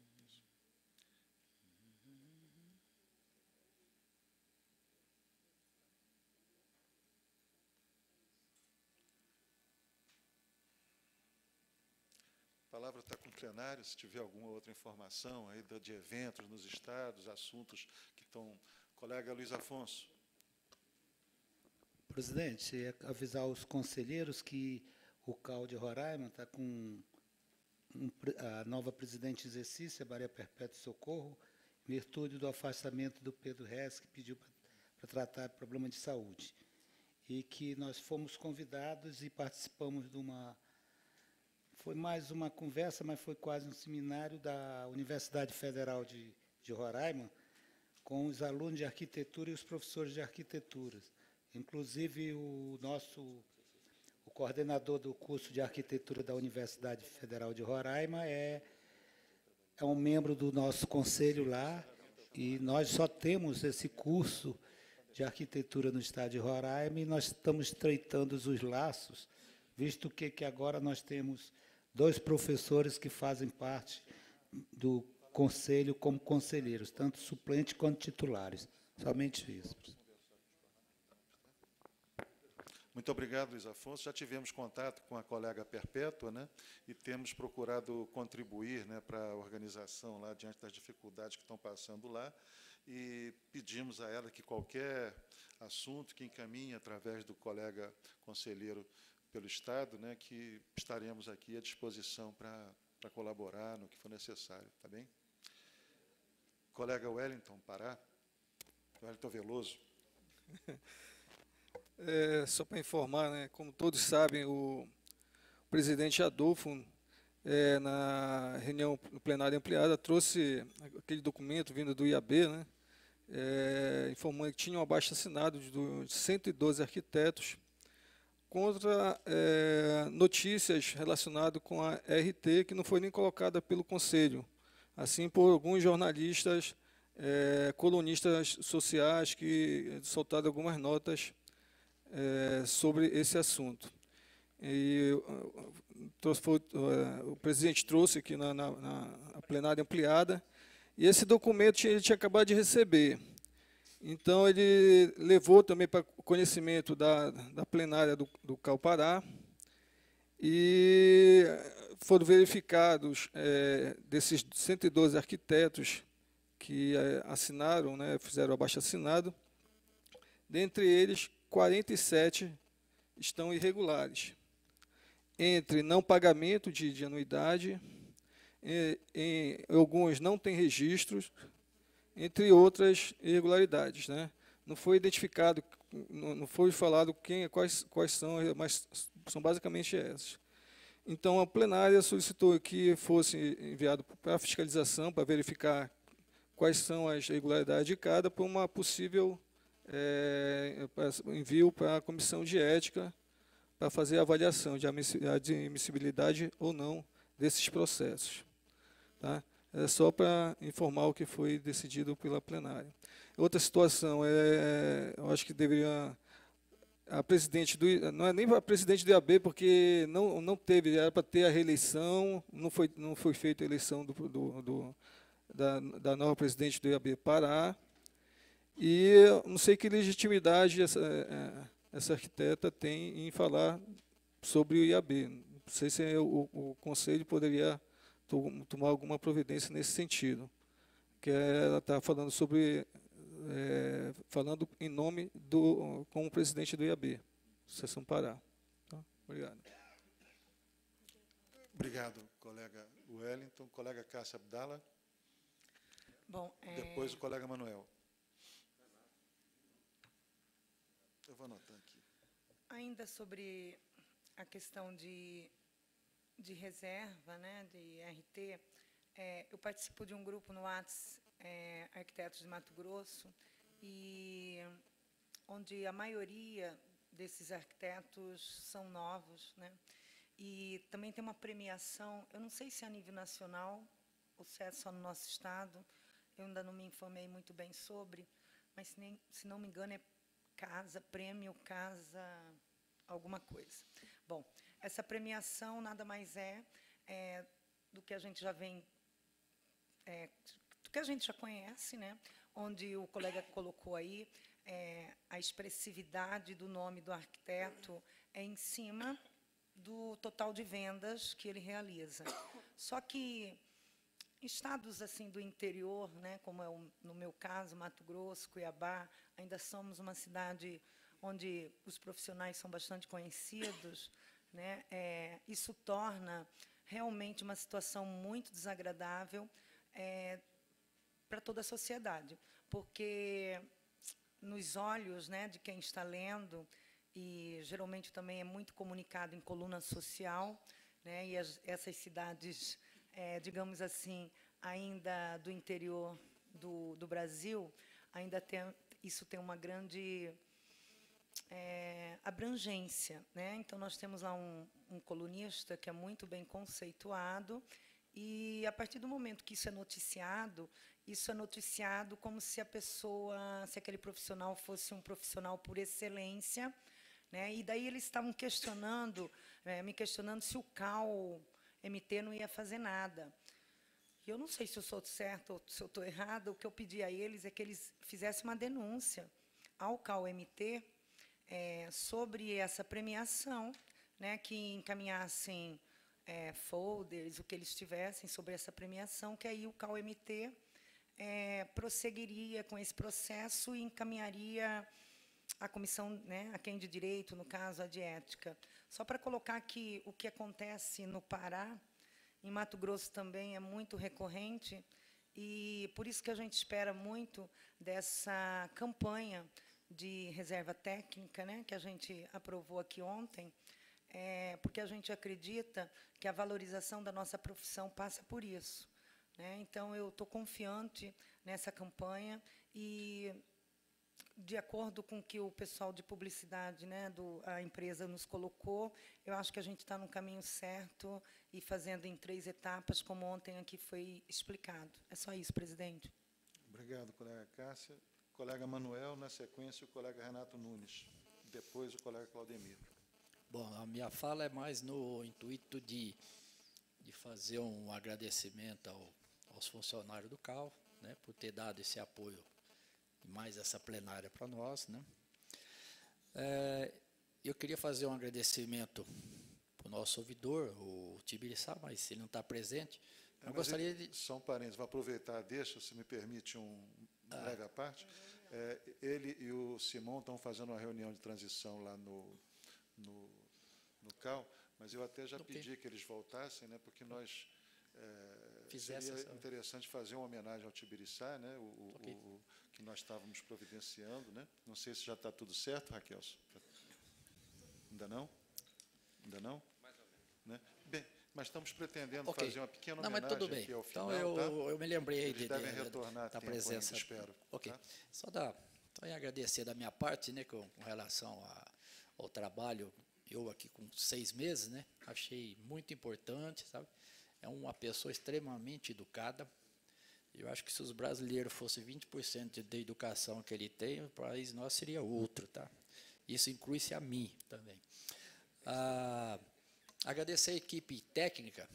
palavra está com o plenário, se tiver alguma outra informação aí de eventos nos estados, assuntos que estão... Colega Luiz Afonso. Presidente, avisar os conselheiros que o CAU de Roraima está com a nova presidente em exercício, a Maria Perpétua Socorro, em virtude do afastamento do Pedro Reis, que pediu para tratar problema de saúde. E que nós fomos convidados e participamos de uma... Foi mais uma conversa, mas foi quase um seminário da Universidade Federal de Roraima, com os alunos de arquitetura e os professores de arquitetura. Inclusive, o coordenador do curso de arquitetura da Universidade Federal de Roraima é um membro do nosso conselho lá, e nós só temos esse curso de arquitetura no estado de Roraima, e nós estamos estreitando os laços, visto que agora nós temos 2 professores que fazem parte do conselho como conselheiros, tanto suplentes quanto titulares. Somente isso. Muito obrigado, Luiz Afonso. Já tivemos contato com a colega Perpétua, né, e temos procurado contribuir, né, para a organização lá, diante das dificuldades que estão passando lá, e pedimos a ela que qualquer assunto que encaminhe através do colega conselheiro pelo Estado, né, que estaremos aqui à disposição para colaborar no que for necessário, tá bem? Colega Wellington Pará, Wellington Veloso. Só para informar, né, como todos sabem, o presidente Adolfo, na reunião plenária ampliada, trouxe aquele documento vindo do IAB, né, informando que tinha um abaixo-assinado de 112 arquitetos contra notícias relacionadas com a RT, que não foi nem colocada pelo Conselho, assim por alguns jornalistas, colunistas sociais, que soltaram algumas notas sobre esse assunto. E o presidente trouxe aqui na plenária ampliada, e esse documento ele tinha acabado de receber. Então, ele levou também para conhecimento da plenária do CAU Pará, e foram verificados, desses 112 arquitetos que assinaram, né, fizeram abaixo-assinado, dentre eles, 47 estão irregulares, entre não pagamento de anuidade, alguns não têm registros, entre outras irregularidades, né? Não foi identificado, não foi falado quais são, mas são basicamente essas. Então, a plenária solicitou que fosse enviado para a fiscalização, para verificar quais são as irregularidades de cada, para uma possível envio para a comissão de ética, para fazer a avaliação de admissibilidade ou não desses processos. Tá? É só para informar o que foi decidido pela plenária. Outra situação, eu acho que deveria... A presidente não é nem a presidente do IAB, porque não teve, era para ter a reeleição, não foi feita a eleição da nova presidente do IAB Pará, e não sei que legitimidade essa arquiteta tem em falar sobre o IAB. Não sei se o Conselho poderia tomar alguma providência nesse sentido, que ela está falando sobre... falando em nome como presidente do IAB, Sessão Pará. Tá? Obrigado. Obrigado, colega Wellington. Colega Cássia Abdala. Bom, depois o colega Manuel. Eu vou anotar aqui. Ainda sobre a questão de reserva, né, de RT, eu participo de um grupo no WhatsApp, Arquitetos de Mato Grosso, e onde a maioria desses arquitetos são novos, né? E também tem uma premiação, eu não sei se é a nível nacional ou se é só no nosso estado, eu ainda não me informei muito bem sobre, mas se não me engano é prêmio casa, alguma coisa. Bom, essa premiação nada mais é do que a gente já vem, do que a gente já conhece, né? Onde o colega colocou aí, a expressividade do nome do arquiteto é em cima do total de vendas que ele realiza. Só que em estados assim do interior, né, como é no meu caso, Mato Grosso, Cuiabá, ainda somos uma cidade onde os profissionais são bastante conhecidos, né, isso torna realmente uma situação muito desagradável para toda a sociedade, porque nos olhos, né, de quem está lendo, e geralmente também é muito comunicado em coluna social, né, e essas cidades, digamos assim, ainda do interior do Brasil, ainda isso tem uma grande abrangência, né? Então, nós temos lá um colunista que é muito bem conceituado, e, a partir do momento que isso é noticiado como se se aquele profissional fosse um profissional por excelência, né? E daí eles estavam me questionando se o CAL-MT não ia fazer nada. E eu não sei se eu sou certa ou se eu estou errada. O que eu pedi a eles é que eles fizessem uma denúncia ao CAL-MT sobre essa premiação, né, que encaminhassem folders, o que eles tivessem sobre essa premiação, que aí o CAL-MT prosseguiria com esse processo e encaminharia a comissão, né, a quem de direito, no caso, a de ética. Só para colocar aqui o que acontece no Pará, em Mato Grosso também é muito recorrente, e por isso que a gente espera muito dessa campanha de reserva técnica, né, que a gente aprovou aqui ontem, porque a gente acredita que a valorização da nossa profissão passa por isso, né? Então, eu estou confiante nessa campanha e, de acordo com o que o pessoal de publicidade, né, a empresa nos colocou, eu acho que a gente está no caminho certo e fazendo em 3 etapas, como ontem aqui foi explicado. É só isso, presidente. Obrigado, colega Cássia. Colega Manuel, na sequência, o colega Renato Nunes. Depois, o colega Claudemir. Bom, a minha fala é mais no intuito de fazer um agradecimento aos funcionários do CAL, né, por ter dado esse apoio e mais essa plenária para nós, né. Eu queria fazer um agradecimento para o nosso ouvidor, o Tibiriçá, mas ele não está presente. Eu gostaria de... Só um parênteses, vou aproveitar, se me permite um breve à parte. Ele e o Simão estão fazendo uma reunião de transição lá no CAL, mas eu até já pedi que eles voltassem, né, porque nós seria interessante fazer uma homenagem ao Tibiriçá, né, que nós estávamos providenciando, né? Não sei se já está tudo certo, Raquel. Ainda não? Ainda não? Mais ou menos. Né? Bem, mas estamos pretendendo fazer uma pequena homenagem aqui ao final. Então, eu me lembrei devem retornar da presença. Ainda, espero. Ok. Tá? Só então, agradecer da minha parte, né, com relação ao trabalho. Eu aqui com 6 meses, né, achei muito importante, sabe? É uma pessoa extremamente educada. Eu acho que se os brasileiros fossem 20% da educação que ele tem, o país nosso seria outro, tá? Isso inclui-se a mim também. Agradecer a equipe técnica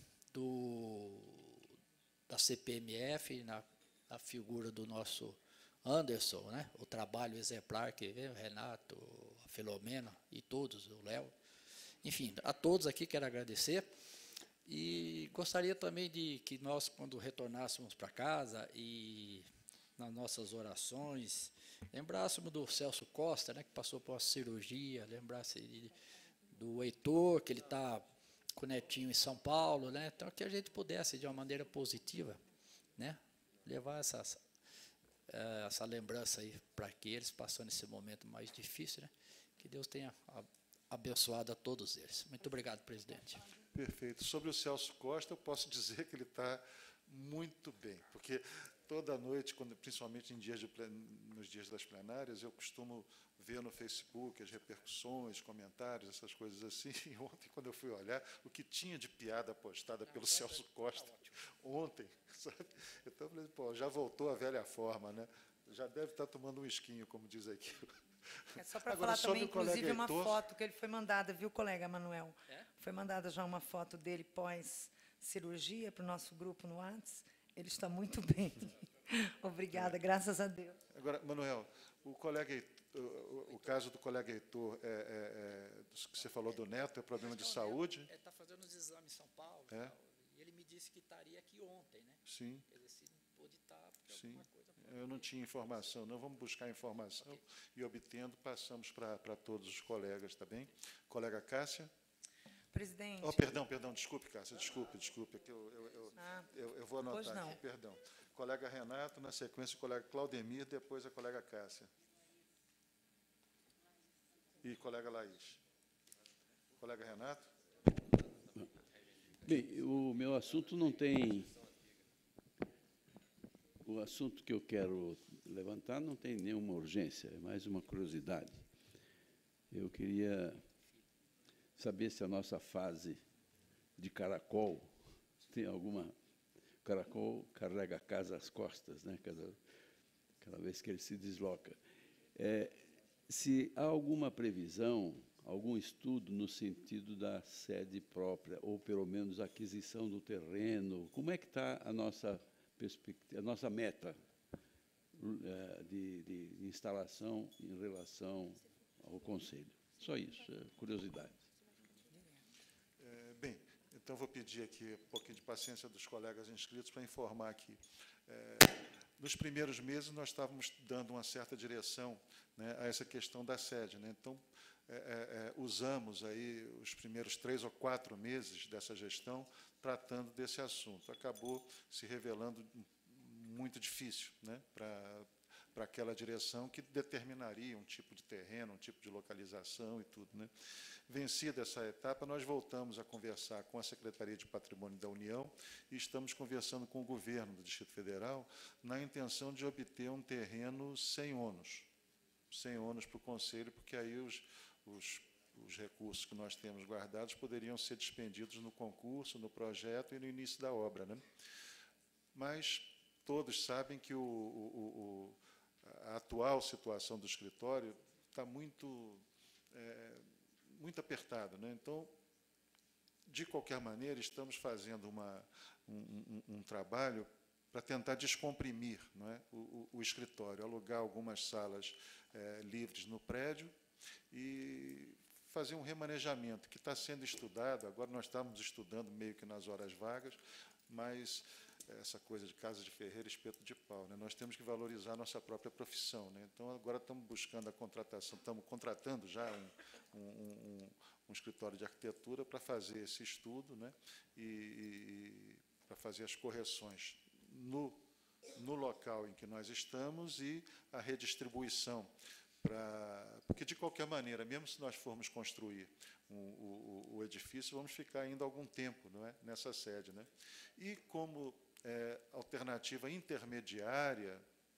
da CPMF, na figura do nosso Anderson, né? O trabalho exemplar que veio, o Renato, a Filomena e todos, o Léo. Enfim, a todos aqui quero agradecer. E gostaria também de que nós, quando retornássemos para casa e nas nossas orações, lembrássemos do Celso Costa, né, que passou por uma cirurgia, lembrasse do Heitor, que ele está com o netinho em São Paulo, né, então que a gente pudesse, de uma maneira positiva, né, levar essa lembrança aí para que eles, passando esse momento mais difícil, né, que Deus tenha abençoado a todos eles. Muito obrigado, presidente. Perfeito. Sobre o Celso Costa, eu posso dizer que ele está muito bem, porque toda noite, principalmente nos dias das plenárias, eu costumo ver no Facebook as repercussões, comentários, essas coisas assim. E ontem, quando eu fui olhar, o que tinha de piada postada pelo Celso Costa ontem, sabe? Então, eu falei, pô, já voltou a velha forma, né? Já deve estar tomando um esquinho, como diz aqui. É só para falar também, inclusive, uma foto que ele foi mandada, viu, colega Manuel? Foi mandada já uma foto dele pós-cirurgia para o nosso grupo no WhatsApp. Ele está muito bem. Obrigada, graças a Deus. Agora, Manuel, O colega, o caso do colega Heitor, que você falou do neto, é problema de saúde? Ele está fazendo os exames em São Paulo, É? e ele me disse que estaria aqui ontem, né? Sim. Quer dizer, se não pôde estar, porque Sim. alguma coisa... Eu não tinha informação, não. Vamos buscar informação e, obtendo, passamos para todos os colegas, tá bem? Colega Cássia? Presidente. Oh, perdão, desculpe, Cássia, desculpe, é que eu vou anotar pois não. aqui, perdão. Colega Renato, na sequência o colega Claudemir, depois a colega Cássia. E colega Laís. Colega Renato? Bem, o meu assunto não tem... O assunto que eu quero levantar não tem nenhuma urgência, é mais uma curiosidade. Eu queria saber se a nossa fase de caracol tem alguma... O caracol carrega a casa às costas, né? Cada vez que ele se desloca. Se há alguma previsão, algum estudo no sentido da sede própria, ou pelo menos a aquisição do terreno, como é que está a nossa perspectiva, a nossa meta de instalação em relação ao Conselho? Só isso, curiosidade. Bem, então vou pedir aqui um pouquinho de paciência dos colegas inscritos para informar aqui. Nos primeiros meses, nós estávamos dando uma certa direção, né, a essa questão da sede, né? Então, usamos aí os primeiros 3 ou 4 meses dessa gestão tratando desse assunto. Acabou se revelando muito difícil, né, para aquela direção que determinaria um tipo de terreno, um tipo de localização e tudo, né? Vencida essa etapa, nós voltamos a conversar com a Secretaria de Patrimônio da União e estamos conversando com o governo do Distrito Federal na intenção de obter um terreno sem ônus para o Conselho, porque aí os recursos que nós temos guardados poderiam ser dispendidos no concurso, no projeto e no início da obra, né? Mas todos sabem que a atual situação do escritório está muito apertada, né? Então, de qualquer maneira, estamos fazendo um trabalho para tentar descomprimir, não é, o escritório, alugar algumas salas livres no prédio e fazer um remanejamento que está sendo estudado. Agora nós estamos estudando meio que nas horas vagas, mas essa coisa de casa de ferreiro, espeto de pau, né? Nós temos que valorizar a nossa própria profissão, né? Então, agora estamos buscando a contratação, estamos contratando já um escritório de arquitetura para fazer esse estudo, né? E para fazer as correções no local em que nós estamos e a redistribuição, porque, de qualquer maneira, mesmo se nós formos construir o edifício, vamos ficar ainda algum tempo, não é, nessa sede, né? E como alternativa intermediária,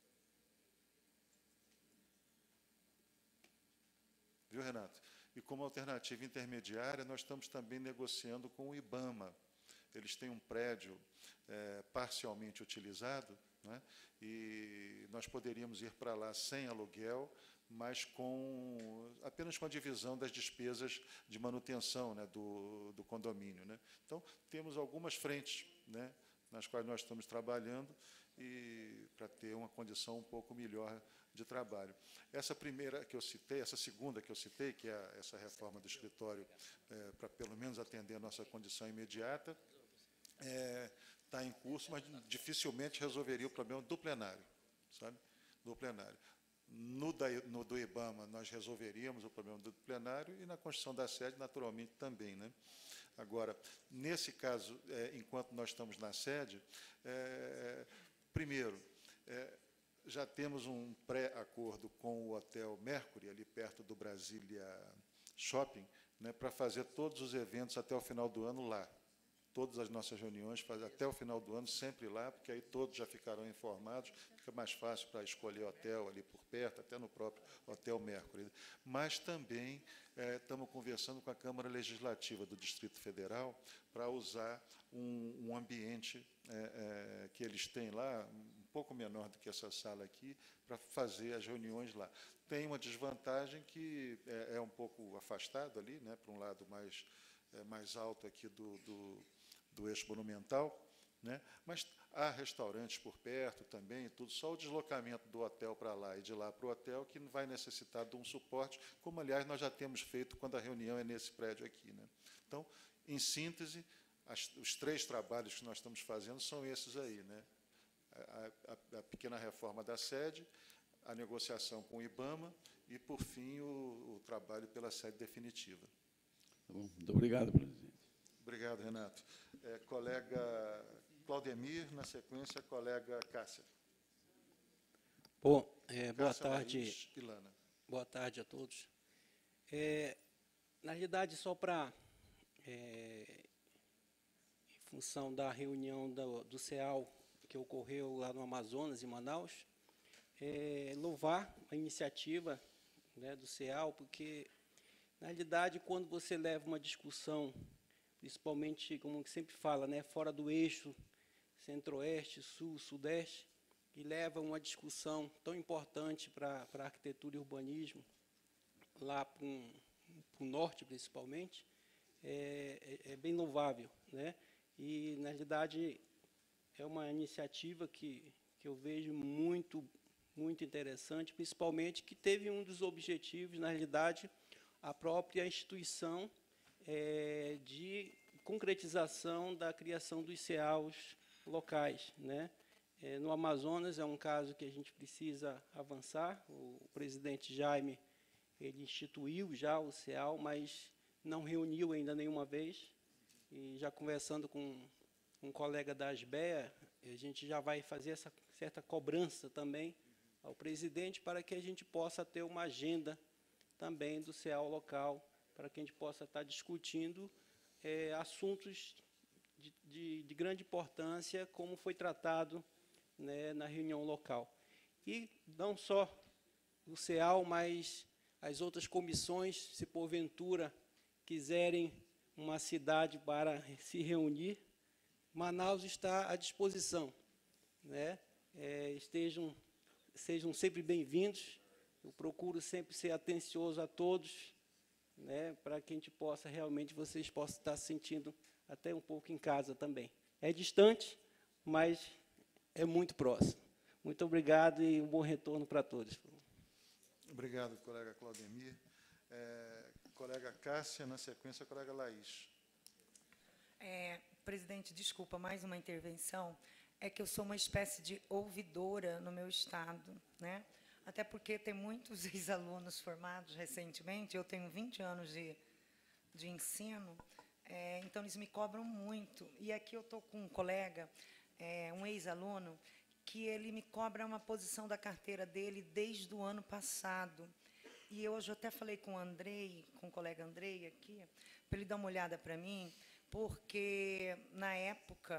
viu, Renato? E como alternativa intermediária, nós estamos também negociando com o IBAMA. Eles têm um prédio parcialmente utilizado, né? E nós poderíamos ir para lá sem aluguel, mas apenas com a divisão das despesas de manutenção, né, do condomínio, né? Então, temos algumas frentes, né, nas quais nós estamos trabalhando e para ter uma condição um pouco melhor de trabalho. Essa primeira que eu citei, essa segunda que eu citei, que é essa reforma do escritório, para pelo menos atender a nossa condição imediata, está em curso, mas dificilmente resolveria o problema do plenário, sabe? Do plenário. No do IBAMA, nós resolveríamos o problema do plenário e na construção da sede, naturalmente, também, né? Agora, nesse caso, enquanto nós estamos na sede, primeiro, já temos um pré-acordo com o Hotel Mercury, ali perto do Brasília Shopping, né, para fazer todos os eventos até o final do ano lá. Todas as nossas reuniões até o final do ano, sempre lá, porque aí todos já ficarão informados, fica mais fácil para escolher hotel ali por perto, até no próprio Hotel Mercury. Mas também estamos conversando com a Câmara Legislativa do Distrito Federal para usar um ambiente que eles têm lá, um pouco menor do que essa sala aqui, para fazer as reuniões lá. Tem uma desvantagem que é um pouco afastado ali, né, para um lado mais alto aqui do eixo monumental, né? Mas há restaurantes por perto também, tudo, só o deslocamento do hotel para lá e de lá para o hotel que vai necessitar de um suporte, como, aliás, nós já temos feito quando a reunião é nesse prédio aqui, né? Então, em síntese, os 3 trabalhos que nós estamos fazendo são esses aí, né? A pequena reforma da sede, a negociação com o IBAMA e, por fim, o trabalho pela sede definitiva. Tá bom. Muito obrigado, presidente. Obrigado, Renato. Colega Claudemir, na sequência, colega Cássia. Bom, boa Cássia, tarde. Laís e Lana. Boa tarde a todos. Na realidade, só para, em função da reunião do CEAL que ocorreu lá no Amazonas, em Manaus, louvar a iniciativa, né, do CEAL, porque, na realidade, quando você leva uma discussão, principalmente, como que sempre fala, né, fora do eixo centro-oeste, sul, sudeste, e leva uma discussão tão importante para a arquitetura e urbanismo, lá para o norte, principalmente, é bem louvável, né? E, na realidade, é uma iniciativa que eu vejo muito interessante, principalmente que teve um dos objetivos, na realidade, a própria instituição de concretização da criação dos CEAUs locais, né? No Amazonas é um caso que a gente precisa avançar. O presidente Jaime, ele instituiu já o CEAU, mas não reuniu ainda nenhuma vez. E já conversando com um colega da ASBEA, a gente já vai fazer essa certa cobrança também ao presidente para que a gente possa ter uma agenda também do CEAU local, para que a gente possa estar discutindo assuntos de grande importância, como foi tratado, né, na reunião local. E não só o CEAU, mas as outras comissões, se porventura quiserem uma cidade para se reunir, Manaus está à disposição, né? Sejam sempre bem-vindos. Eu procuro sempre ser atencioso a todos, né, para que a gente possa realmente, vocês possam estar se sentindo até um pouco em casa também. É distante, mas é muito próximo. Muito obrigado e um bom retorno para todos. Obrigado, colega Claudemir. Colega Cássia, na sequência, colega Laís. Presidente, desculpa, mais uma intervenção. É que eu sou uma espécie de ouvidora no meu estado, né? Até porque tem muitos ex-alunos formados recentemente, eu tenho 20 anos de ensino, então eles me cobram muito. E aqui eu estou com um colega, um ex-aluno, que ele me cobra uma posição da carteira dele desde o ano passado. E eu hoje até falei com o Andrei, com o colega Andrei aqui, para ele dar uma olhada para mim, porque, na época,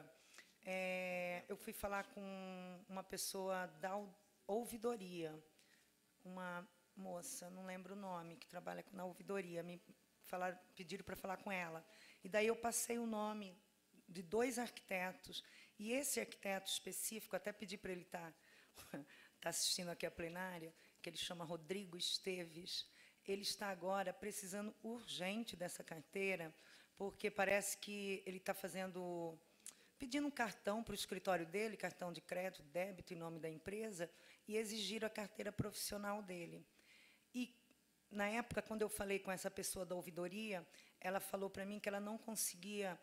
eu fui falar com uma pessoa da ouvidoria, uma moça, não lembro o nome, que trabalha na ouvidoria, pediram para falar com ela. E daí eu passei o nome de 2 arquitetos, e esse arquiteto específico, até pedi para ele estar assistindo aqui a plenária, que ele chama Rodrigo Esteves, ele está agora precisando urgente dessa carteira, porque parece que ele está pedindo um cartão para o escritório dele, cartão de crédito, débito em nome da empresa, e exigiram a carteira profissional dele. E, na época, quando eu falei com essa pessoa da ouvidoria, ela falou para mim que ela não conseguia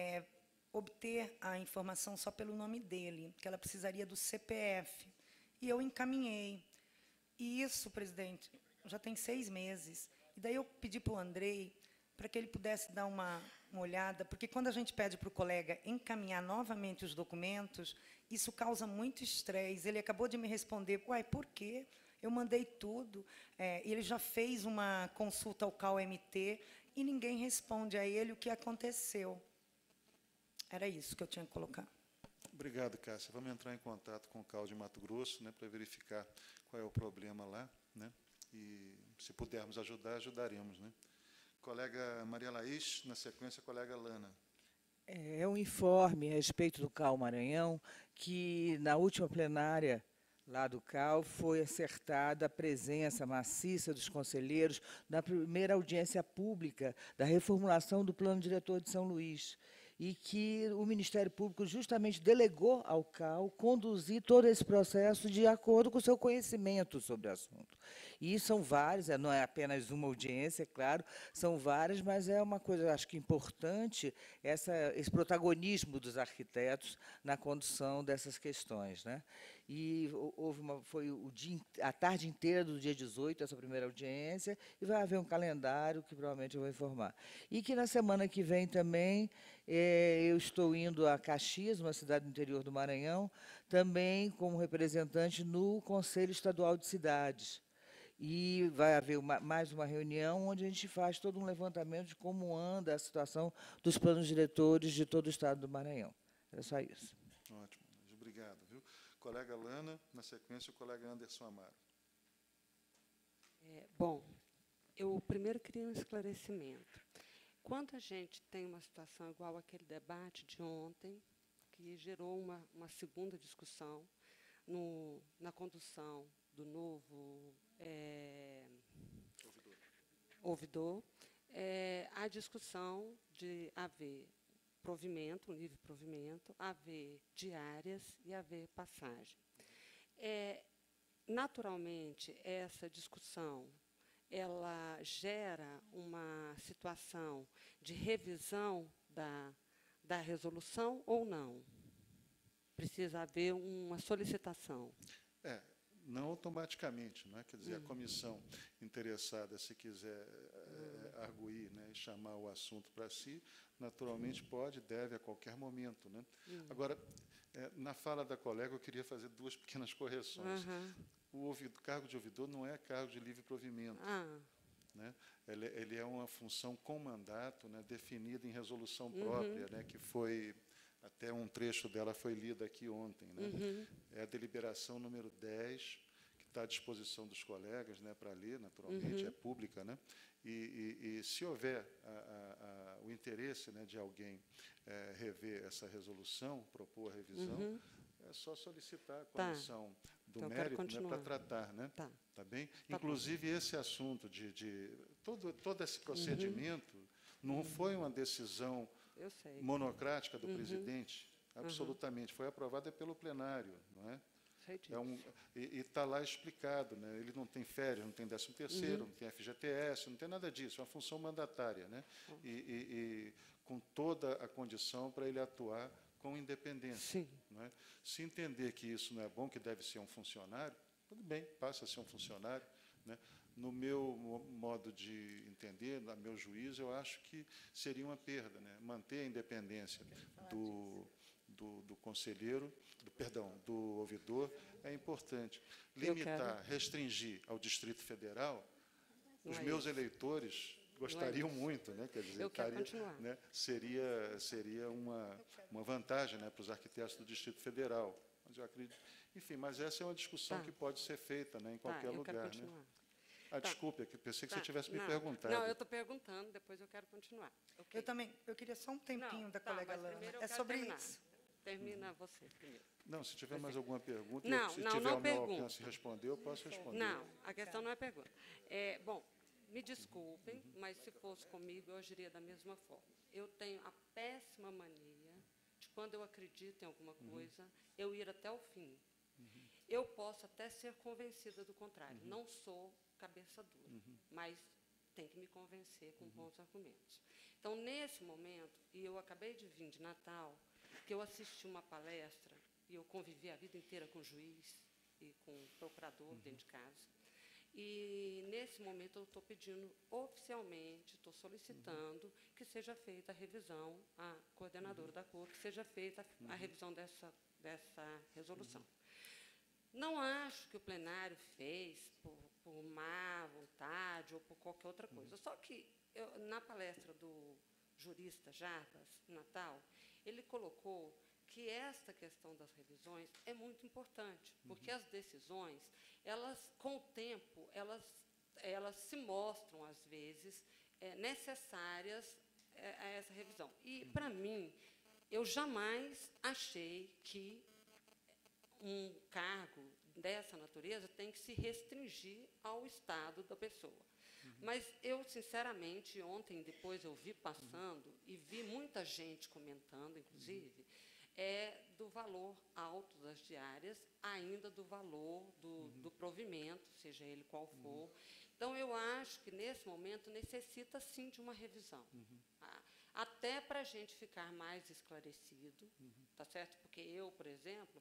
obter a informação só pelo nome dele, que ela precisaria do CPF. E eu encaminhei. E isso, presidente, já tem 6 meses. E daí eu pedi para o Andrei para que ele pudesse dar uma olhada, porque quando a gente pede para o colega encaminhar novamente os documentos, isso causa muito estresse. Ele acabou de me responder, uai, por quê? Eu mandei tudo. Ele já fez uma consulta ao CAU-MT e ninguém responde a ele o que aconteceu. Era isso que eu tinha que colocar. Obrigado, Cássia. Vamos entrar em contato com o CAU de Mato Grosso, né, para verificar qual é o problema lá, né, e, se pudermos ajudar, ajudaremos, né. Colega Maria Laís, na sequência, colega Lana. É um informe a respeito do CAU Maranhão, que, na última plenária lá do CAU, foi acertada a presença maciça dos conselheiros na primeira audiência pública da reformulação do Plano Diretor de São Luís. e que o Ministério Público justamente delegou ao CAU conduzir todo esse processo de acordo com o seu conhecimento sobre o assunto. E são várias, não é apenas uma audiência, é claro, são várias, mas é uma coisa, acho que importante, esse protagonismo dos arquitetos na condução dessas questões, né? E foi a tarde inteira do dia 18, essa primeira audiência, e vai haver um calendário que provavelmente eu vou informar. E que na semana que vem também eu estou indo a Caxias, uma cidade do interior do Maranhão, também como representante no Conselho Estadual de Cidades. E vai haver mais uma reunião onde a gente faz todo um levantamento de como anda a situação dos planos diretores de todo o estado do Maranhão. Era só isso. Ótimo, obrigado. Viu? Colega Lana, na sequência, o colega Anderson Amaro. Bom, eu primeiro queria um esclarecimento. Quando a gente tem uma situação igual àquele debate de ontem, que gerou uma segunda discussão na condução do novo ouvidor, a discussão de haver provimento, um livre provimento, haver diárias e haver passagem. Naturalmente, essa discussão ela gera uma situação de revisão da resolução ou não? Precisa haver uma solicitação? Não automaticamente, não é? Quer dizer, a comissão interessada, se quiser arguir, né, e chamar o assunto para si, naturalmente pode, deve a qualquer momento, né? Agora, na fala da colega, eu queria fazer duas pequenas correções. O cargo de ouvidor não é cargo de livre provimento. Né? Ele é uma função com mandato, né, definida em resolução própria, né, que foi, até um trecho dela foi lido aqui ontem. Né? É a deliberação número 10, que está à disposição dos colegas, né, para ler, naturalmente, é pública. Né? E se houver o interesse, né, de alguém rever essa resolução, propor a revisão, é só solicitar a comissão do mérito, né, para tratar. Né? Tá bem? Inclusive, esse assunto todo esse procedimento não foi uma decisão monocrática do presidente, absolutamente. Foi aprovada pelo plenário. Não é? E está lá explicado. Né? Ele não tem férias, não tem 13º, não tem FGTS, não tem nada disso. É uma função mandatária. Né? E com toda a condição para ele atuar com independência. Não é? Se entender que isso não é bom, que deve ser um funcionário, tudo bem, passa a ser um funcionário. Né? No meu modo de entender, no meu juízo, eu acho que seria uma perda, né? Manter a independência do conselheiro, do ouvidor, é importante. Limitar, restringir ao Distrito Federal, os meus eleitores gostariam muito, né? Quer dizer, né? Seria uma vantagem, né, para os arquitetos do Distrito Federal. Mas eu acredito, enfim, mas essa é uma discussão que pode ser feita, né, em qualquer lugar. Né? Desculpe, pensei que você tivesse me perguntado. Não, eu estou perguntando, depois eu quero continuar. Okay. Eu queria só um tempinho da colega Lana. É sobre isso. Termina você primeiro. Não, se tiver mais alguma pergunta, se tiver ao meu alcance responder, eu posso responder. Não, a questão não é pergunta. Bom, me desculpem, mas se fosse comigo, eu agiria da mesma forma. Eu tenho a péssima mania de, quando eu acredito em alguma coisa, eu ir até o fim. Eu posso até ser convencida do contrário. Não sou cabeça dura, mas tem que me convencer com bons argumentos. Então, nesse momento, e eu acabei de vir de Natal, que eu assisti uma palestra, e eu convivi a vida inteira com o juiz e com o procurador dentro de casa. E, nesse momento, eu estou pedindo oficialmente, estou solicitando que seja feita a revisão, a coordenadora da Corte, que seja feita a revisão dessa resolução. Não acho que o plenário fez por má vontade ou por qualquer outra coisa. Só que, na palestra do jurista Jarbas, em Natal, ele colocou que esta questão das revisões é muito importante, porque as decisões, com o tempo, elas se mostram, às vezes, necessárias a essa revisão. E, para mim, eu jamais achei que um cargo dessa natureza tem que se restringir ao estado da pessoa. Mas eu, sinceramente, ontem, depois eu vi passando e vi muita gente comentando, inclusive, do valor alto das diárias, ainda do valor do provimento, seja ele qual for. Então, eu acho que, nesse momento, necessita, sim, de uma revisão. Tá? Até para a gente ficar mais esclarecido, tá certo? Porque eu, por exemplo,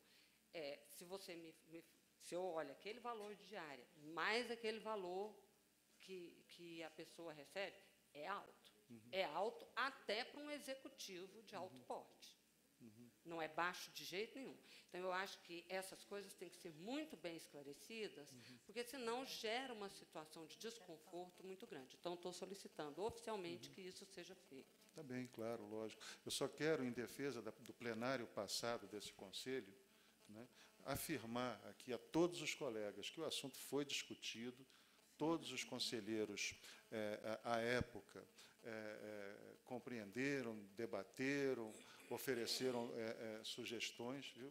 se eu olho aquele valor de diária, mais aquele valor que a pessoa recebe, é alto. É alto até para um executivo de alto porte. Não é baixo de jeito nenhum. Então, eu acho que essas coisas têm que ser muito bem esclarecidas, porque, senão, gera uma situação de desconforto muito grande. Então, estou solicitando oficialmente que isso seja feito. Está bem, claro, lógico. Eu só quero, em defesa do plenário passado desse Conselho, né, afirmar aqui a todos os colegas que o assunto foi discutido, todos os conselheiros, à época, compreenderam, debateram, ofereceram sugestões, viu,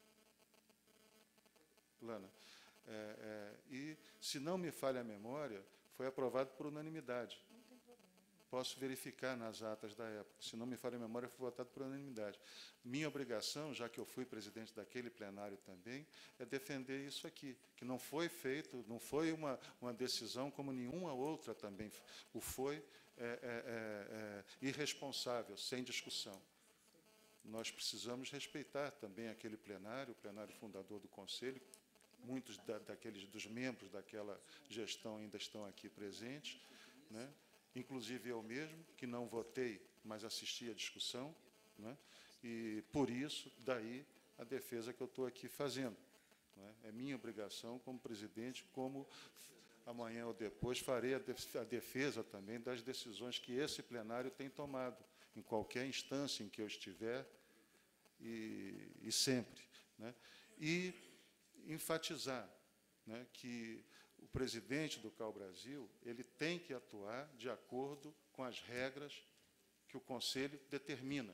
Lana? E, se não me falha a memória, foi aprovado por unanimidade. Posso verificar nas atas da época. Se não me falha a memória, foi votado por unanimidade. Minha obrigação, já que eu fui presidente daquele plenário também, é defender isso aqui, que não foi feito, não foi uma decisão como nenhuma outra também o foi, irresponsável, sem discussão. Nós precisamos respeitar também aquele plenário, o plenário fundador do Conselho. Muitos dos membros daquela gestão ainda estão aqui presentes, né? Inclusive eu mesmo, que não votei, mas assisti à discussão, né? E, por isso, daí a defesa que eu estou aqui fazendo, né? É minha obrigação como presidente, como amanhã ou depois farei a defesa também das decisões que esse plenário tem tomado, em qualquer instância em que eu estiver, e sempre, né? E enfatizar, né, que o presidente do CAU Brasil, ele tem que atuar de acordo com as regras que o Conselho determina.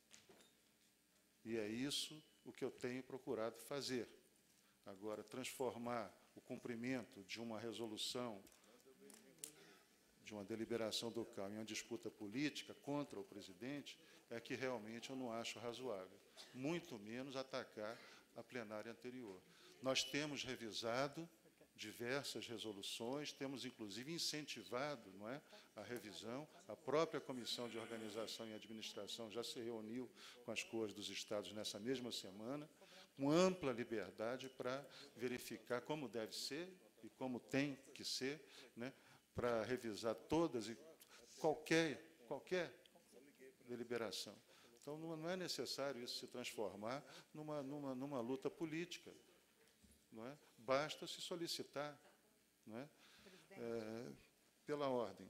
E é isso o que eu tenho procurado fazer. Agora, transformar o cumprimento de uma resolução, de uma deliberação do CAU em uma disputa política contra o presidente, é que realmente eu não acho razoável. Muito menos atacar a plenária anterior. Nós temos revisado diversas resoluções, temos, inclusive, incentivado, não é, a revisão. A própria Comissão de Organização e Administração já se reuniu com as Cortes dos Estados nessa mesma semana, com ampla liberdade para verificar como deve ser e como tem que ser, né, para revisar todas e qualquer deliberação. Então, não é necessário isso se transformar numa luta política. Não é? Basta se solicitar, não é? Pela ordem.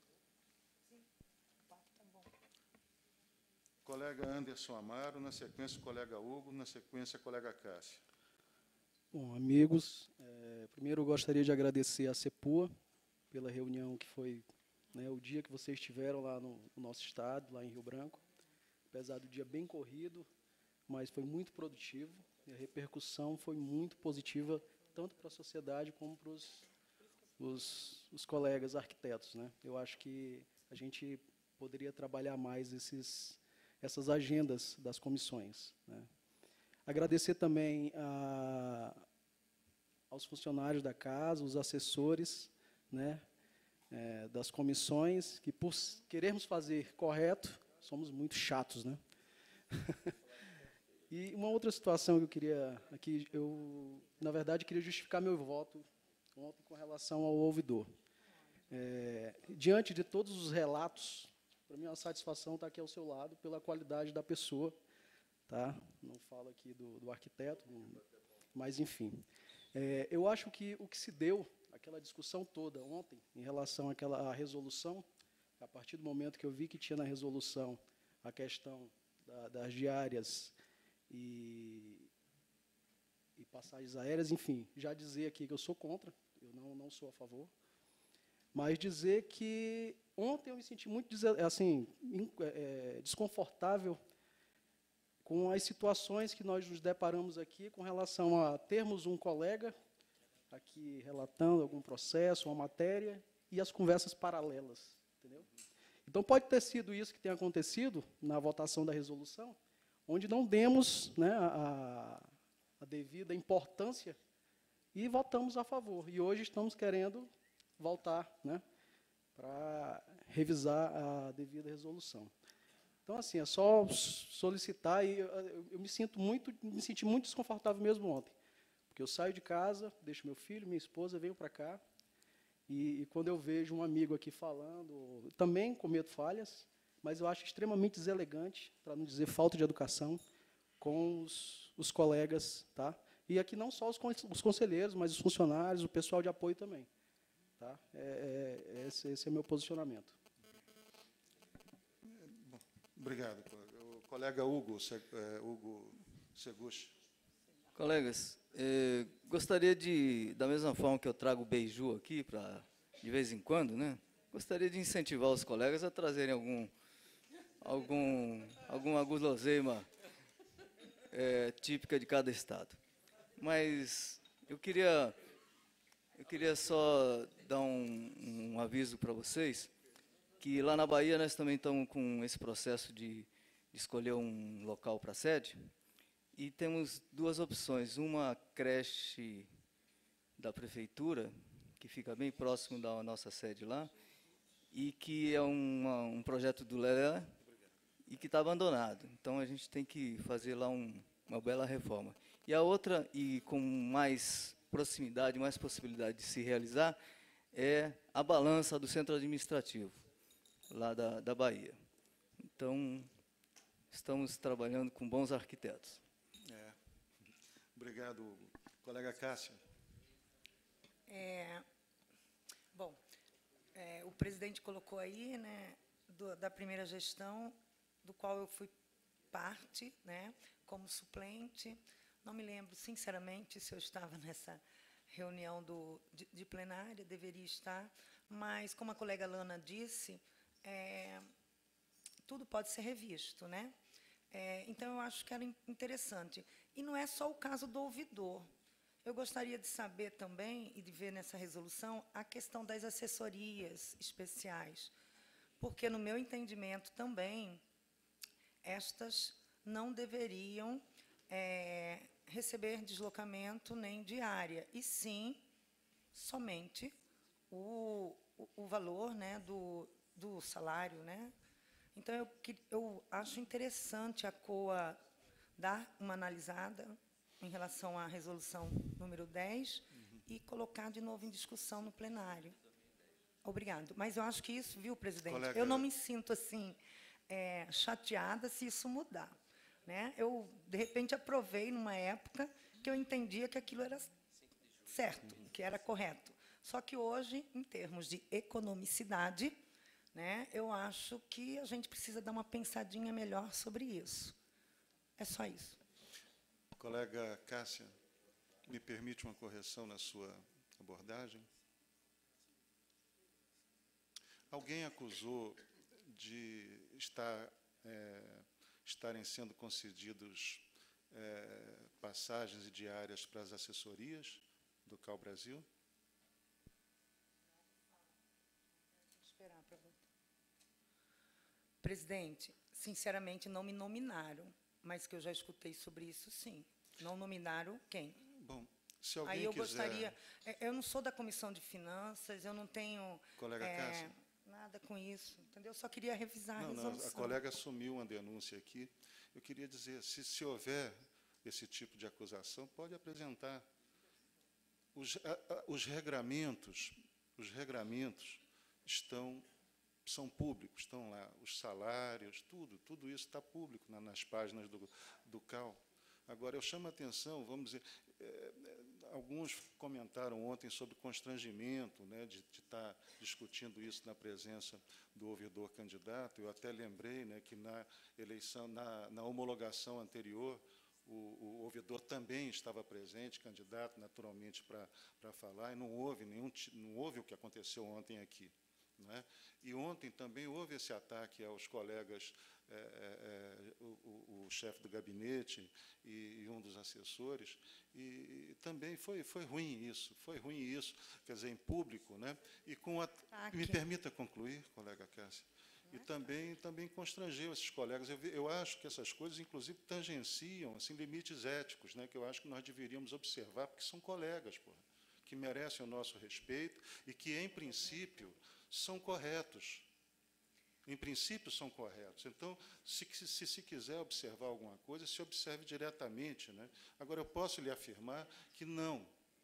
Colega Anderson Amaro, na sequência o colega Hugo, na sequência a colega Cássia. Bom, amigos, primeiro eu gostaria de agradecer à CEPUA pela reunião que foi, né, o dia que vocês estiveram lá no nosso estado, lá em Rio Branco. Apesar do dia bem corrido, mas foi muito produtivo. E a repercussão foi muito positiva, tanto para a sociedade como para os colegas arquitetos, né? Eu acho que a gente poderia trabalhar mais essas agendas das comissões, né? Agradecer também aos funcionários da casa, os assessores, né, das comissões, que, por querermos fazer correto, somos muito chatos, né? E uma outra situação que eu queria aqui, na verdade, queria justificar meu voto ontem com relação ao ouvidor. Diante de todos os relatos, para mim é uma satisfação estar aqui ao seu lado pela qualidade da pessoa, tá? Não falo aqui do arquiteto, mas, enfim. Eu acho que o que se deu, aquela discussão toda ontem, em relação àquela resolução, a partir do momento que eu vi que tinha na resolução a questão das diárias e passagens aéreas, enfim, já dizer aqui que eu sou contra, eu não sou a favor, mas dizer que ontem eu me senti muito assim, desconfortável com as situações que nós nos deparamos aqui com relação a termos um colega aqui relatando algum processo, uma matéria, e as conversas paralelas. Entendeu? Então, pode ter sido isso que tem acontecido na votação da resolução, onde não demos, né, a devida importância e votamos a favor. E hoje estamos querendo voltar, né, para revisar a devida resolução. Então, assim, é só solicitar, e eu me senti muito desconfortável mesmo ontem, porque eu saio de casa, deixo meu filho, minha esposa, venho para cá, e quando eu vejo um amigo aqui falando, eu também cometo falhas, mas eu acho extremamente deselegante, para não dizer falta de educação, com os colegas, tá? E aqui não só os conselheiros, mas os funcionários, o pessoal de apoio também. Tá? Esse é meu posicionamento. Bom, obrigado. O colega Hugo Seguchi. Colegas, gostaria de, da mesma forma que eu trago o beiju aqui, de vez em quando, né, gostaria de incentivar os colegas a trazerem alguma guloseima típica de cada estado. Mas eu queria só dar um aviso para vocês, que lá na Bahia nós também estamos com esse processo de escolher um local para a sede, e temos duas opções. Uma creche da prefeitura, que fica bem próximo da nossa sede lá, e que é um projeto do Lelé, e que está abandonado. Então, a gente tem que fazer lá uma bela reforma. E a outra, e com mais proximidade, mais possibilidade de se realizar, é a balança do centro administrativo, lá da Bahia. Então, estamos trabalhando com bons arquitetos. Obrigado, Hugo. Colega Cássia. Bom, o presidente colocou aí, né, da primeira gestão, do qual eu fui parte, né, como suplente. Não me lembro, sinceramente, se eu estava nessa reunião de plenária, deveria estar, mas, como a colega Lana disse, tudo pode ser revisto, né? Então, eu acho que era interessante. E não é só o caso do ouvidor. Eu gostaria de saber também, e de ver nessa resolução, a questão das assessorias especiais, porque, no meu entendimento, também, estas não deveriam receber deslocamento nem diária, e sim, somente o valor, né, do salário, né? Então, eu acho interessante a COA dar uma analisada em relação à resolução número 10 e colocar de novo em discussão no plenário. Obrigado. Mas eu acho que isso, viu, presidente? Colega... Eu não me sinto assim chateada se isso mudar, né? Eu, de repente, aprovei numa época que eu entendia que aquilo era certo, que era correto. Só que hoje, em termos de economicidade, né, eu acho que a gente precisa dar uma pensadinha melhor sobre isso. É só isso. Colega Cássia, me permite uma correção na sua abordagem? Alguém acusou de estarem sendo concedidos passagens e diárias para as assessorias do CAU Brasil? Presidente, sinceramente, não me nominaram, mas que eu já escutei sobre isso, sim. Não nominaram quem? Bom, se alguém aí eu quiser... gostaria... Eu não sou da Comissão de Finanças, eu não tenho Colega Cássia? Nada com isso, entendeu? Eu só queria revisar a resolução. Não, a colega assumiu uma denúncia aqui. Eu queria dizer, se houver esse tipo de acusação, pode apresentar. Os regramentos são públicos, estão lá, os salários, tudo isso está público nas páginas do CAU. Agora, eu chamo a atenção, vamos dizer, alguns comentaram ontem sobre constrangimento, né, de estar discutindo isso na presença do ouvidor candidato. Eu até lembrei, né, que na eleição, na homologação anterior, o ouvidor também estava presente, candidato, naturalmente, para falar, e não houve o que aconteceu ontem aqui. Não é? E ontem também houve esse ataque aos colegas o chefe do gabinete e um dos assessores, e também foi ruim isso, quer dizer, em público, né? E com me permita concluir, colega Cássia, e também constrangeu esses colegas. Eu acho que essas coisas, inclusive, tangenciam assim, limites éticos, né, que eu acho que nós deveríamos observar, porque são colegas, que merecem o nosso respeito e que, em princípio, são corretos. Em princípio, são corretos. Então, se quiser observar alguma coisa, se observe diretamente, né? Agora, eu posso lhe afirmar que não,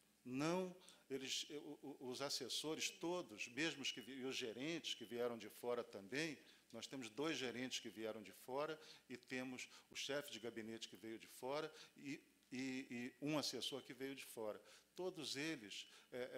os assessores todos, mesmo e os gerentes que vieram de fora também, nós temos 2 gerentes que vieram de fora e temos o chefe de gabinete que veio de fora e um assessor que veio de fora. Todos eles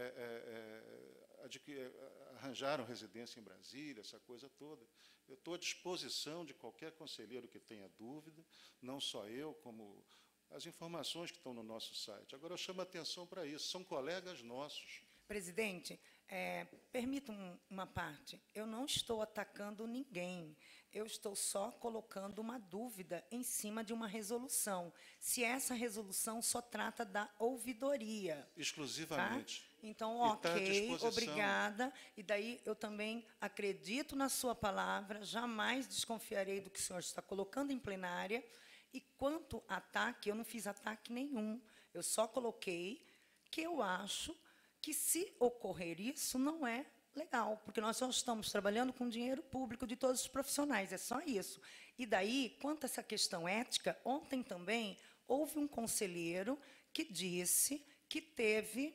arranjaram residência em Brasília, essa coisa toda. Eu estou à disposição de qualquer conselheiro que tenha dúvida, não só eu, como as informações que estão no nosso site. Agora, eu chamo a atenção para isso, são colegas nossos. Presidente, permita uma parte. Eu não estou atacando ninguém. Eu estou só colocando uma dúvida em cima de uma resolução. Se essa resolução só trata da ouvidoria. Exclusivamente. Tá? Então, ok, obrigada. E daí eu também acredito na sua palavra, jamais desconfiarei do que o senhor está colocando em plenária. E quanto a ataque, eu não fiz ataque nenhum. Eu só coloquei que eu acho que, se ocorrer isso, não é legal, porque nós só estamos trabalhando com dinheiro público de todos os profissionais, é só isso. E daí, quanto a essa questão ética, ontem também houve um conselheiro que disse que teve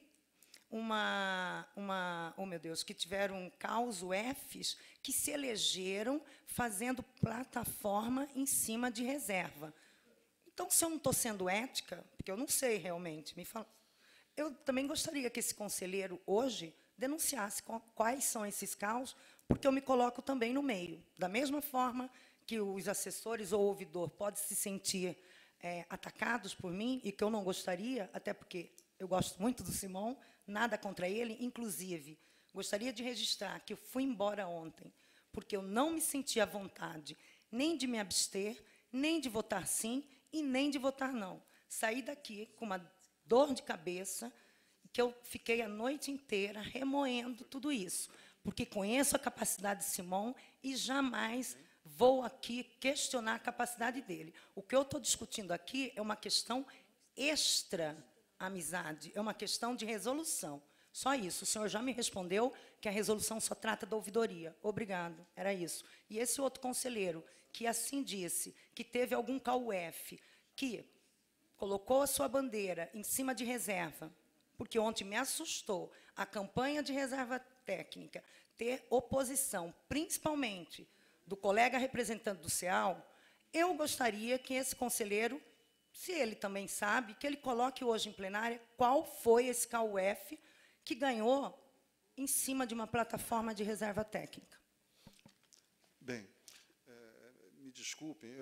que tiveram CAUS-UFs que se elegeram fazendo plataforma em cima de reserva. Então, se eu não estou sendo ética, porque eu não sei realmente, me fala. Eu também gostaria que esse conselheiro, hoje, denunciasse quais são esses caos, porque eu me coloco também no meio. Da mesma forma que os assessores ou o ouvidor podem se sentir atacados por mim, e que eu não gostaria, até porque eu gosto muito do Simão, nada contra ele, inclusive, gostaria de registrar que eu fui embora ontem, porque eu não me senti à vontade nem de me abster, nem de votar sim, e nem de votar não. Saí daqui com uma dor de cabeça, que eu fiquei a noite inteira remoendo tudo isso, porque conheço a capacidade de Simão e jamais vou aqui questionar a capacidade dele. O que eu estou discutindo aqui é uma questão extra-amizade, é uma questão de resolução. Só isso. O senhor já me respondeu que a resolução só trata da ouvidoria. Obrigado, era isso. E esse outro conselheiro, que assim disse, que teve algum CAUF, que colocou a sua bandeira em cima de reserva, porque ontem me assustou a campanha de reserva técnica ter oposição, principalmente do colega representante do CEAL, eu gostaria que esse conselheiro, se ele também sabe, que ele coloque hoje em plenária qual foi esse CAUF que ganhou em cima de uma plataforma de reserva técnica. Bem, me desculpem,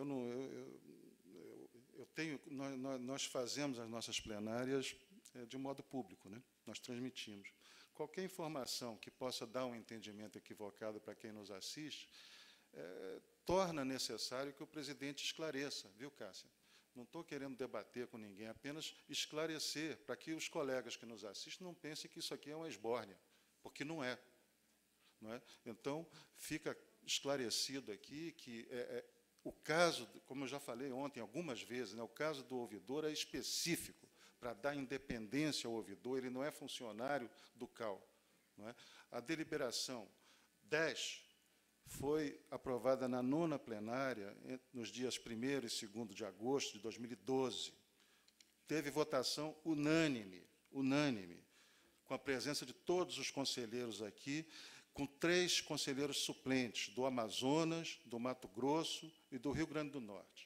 nós fazemos as nossas plenárias de modo público, né? Nós transmitimos. Qualquer informação que possa dar um entendimento equivocado para quem nos assiste, torna necessário que o presidente esclareça, viu, Cássia? Não estou querendo debater com ninguém, apenas esclarecer, para que os colegas que nos assistem não pensem que isso aqui é uma esbórnia, porque não é. Não é? Então, fica esclarecido aqui que o caso, como eu já falei ontem algumas vezes, né, o caso do ouvidor é específico, para dar independência ao ouvidor, ele não é funcionário do CAU. Não é? A deliberação 10 foi aprovada na 9ª plenária, nos dias 1º e 2º de agosto de 2012. Teve votação unânime, com a presença de todos os conselheiros aqui, com 3 conselheiros suplentes, do Amazonas, do Mato Grosso e do Rio Grande do Norte.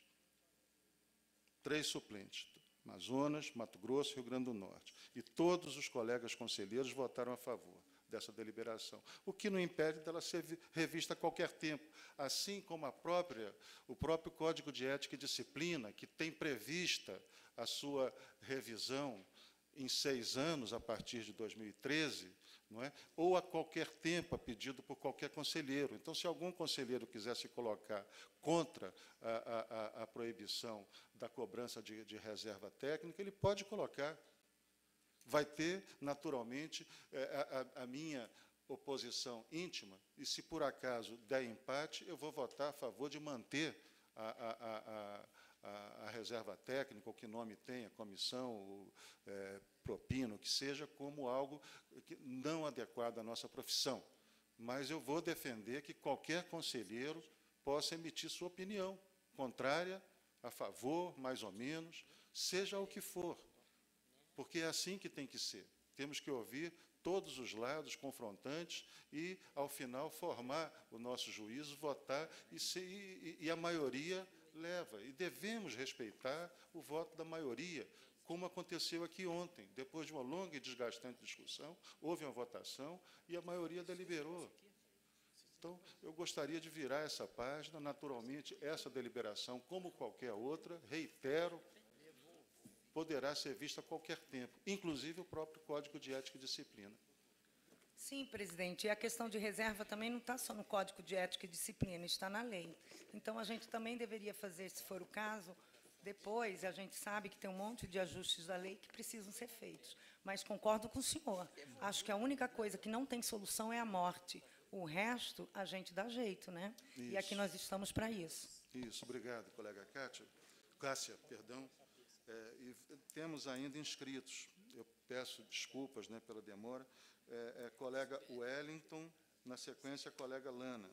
3 suplentes. Amazonas, Mato Grosso e Rio Grande do Norte. E todos os colegas conselheiros votaram a favor dessa deliberação, o que não impede dela ser revista a qualquer tempo, assim como o próprio Código de Ética e Disciplina, que tem prevista a sua revisão em 6 anos, a partir de 2013, não é? Ou a qualquer tempo, a pedido por qualquer conselheiro. Então, se algum conselheiro quiser se colocar contra a proibição da cobrança de reserva técnica, ele pode colocar. Vai ter, naturalmente, a minha oposição íntima, e se por acaso der empate, eu vou votar a favor de manter a reserva técnica, ou que nome tenha, comissão, propina, o que seja, como algo não adequado à nossa profissão. Mas eu vou defender que qualquer conselheiro possa emitir sua opinião, contrária, a favor, mais ou menos, seja o que for, porque é assim que tem que ser. Temos que ouvir todos os lados confrontantes e, ao final, formar o nosso juízo, votar, e a maioria leva. E devemos respeitar o voto da maioria, como aconteceu aqui ontem. Depois de uma longa e desgastante discussão, houve uma votação e a maioria deliberou. Então, eu gostaria de virar essa página. Naturalmente, essa deliberação, como qualquer outra, reitero, poderá ser vista a qualquer tempo, inclusive o próprio Código de Ética e Disciplina. Sim, presidente. E a questão de reserva também não está só no Código de Ética e Disciplina, está na lei. Então, a gente também deveria fazer, se for o caso, depois, a gente sabe que tem um monte de ajustes da lei que precisam ser feitos. Mas concordo com o senhor. Acho que a única coisa que não tem solução é a morte. O resto, a gente dá jeito, né? Isso. E aqui nós estamos para isso. Isso, obrigado, colega Cássia, perdão. E temos ainda inscritos. Eu peço desculpas, né, pela demora. Colega Wellington, na sequência, colega Lana.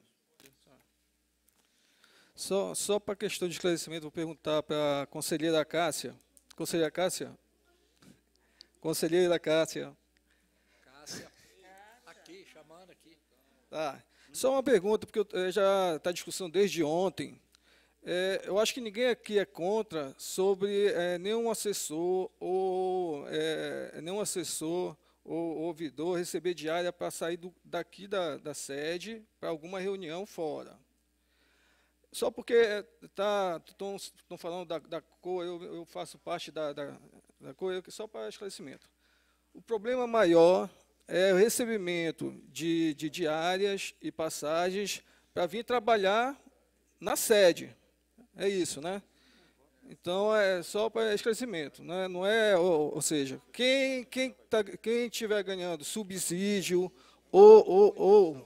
Só para questão de esclarecimento, vou perguntar para a conselheira Cássia. Conselheira Cássia? Conselheira Cássia. Cássia, aqui, chamando aqui. Tá. Só uma pergunta, porque já está discussão desde ontem. Eu acho que ninguém aqui é contra sobre nenhum assessor ou ouvidor receber diária para sair daqui da sede para alguma reunião fora. Só porque estão falando da COA, eu faço parte da COA, só para esclarecimento. O problema maior é o recebimento de diárias e passagens para vir trabalhar na sede. É isso, né? Então, é só para esclarecimento. Né? Não é, ou seja, quem estiver ganhando subsídio ou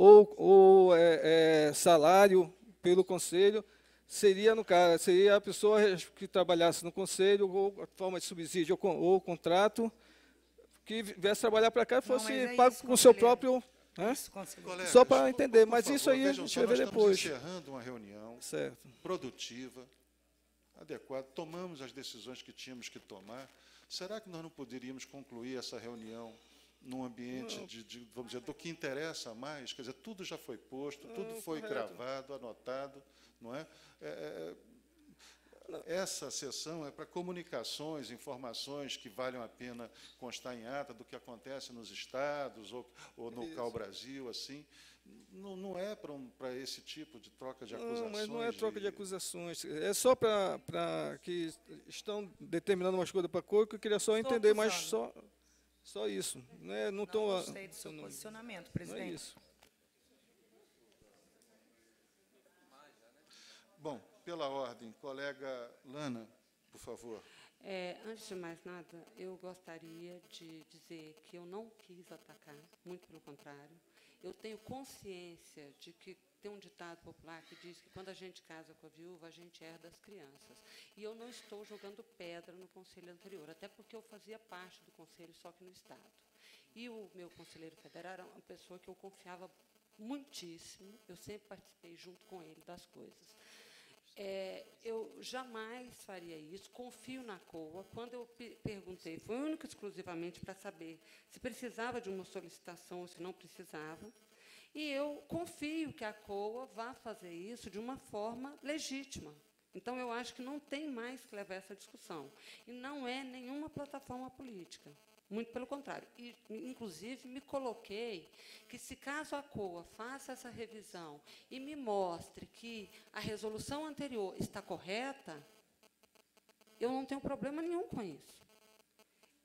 salário pelo conselho, seria, no caso, seria a pessoa que trabalhasse no conselho, ou forma de subsídio ou contrato, que viesse trabalhar para cá e fosse pago com o seu próprio... Né? Colegas, só para entender, mas favor, isso aí a gente vai ver depois. Estamos encerrando uma reunião produtiva, adequada, tomamos as decisões que tínhamos que tomar. Será que nós não poderíamos concluir essa reunião num ambiente vamos dizer, do que interessa mais? Quer dizer, tudo já foi posto, tudo foi gravado, anotado, não é? Essa sessão é para comunicações, informações que valham a pena constar em ata do que acontece nos estados ou no CAU Brasil, assim. Não é para esse tipo de troca de acusações. Não, mas não é troca de acusações. É só para que estão determinando umas coisas para a COA, que eu queria só entender, mas só isso. Não gostei do seu posicionamento, presidente. Não é isso. Bom, pela ordem, colega Lana, por favor. Antes de mais nada, eu gostaria de dizer que eu não quis atacar, muito pelo contrário. Eu tenho consciência de que tem um ditado popular que diz que quando a gente casa com a viúva, a gente herda as crianças. E eu não estou jogando pedra no conselho anterior, até porque eu fazia parte do conselho, só que no Estado. E o meu conselheiro federal era uma pessoa que eu confiava muitíssimo, eu sempre participei junto com ele das coisas. Eu jamais faria isso, confio na COA. Quando eu perguntei, foi único e exclusivamente para saber se precisava de uma solicitação ou se não precisava. E eu confio que a COA vá fazer isso de uma forma legítima. Então, eu acho que não tem mais que levar essa discussão. E não é nenhuma plataforma política. Muito pelo contrário. E, inclusive, me coloquei que, se caso a COA faça essa revisão e me mostre que a resolução anterior está correta, eu não tenho problema nenhum com isso.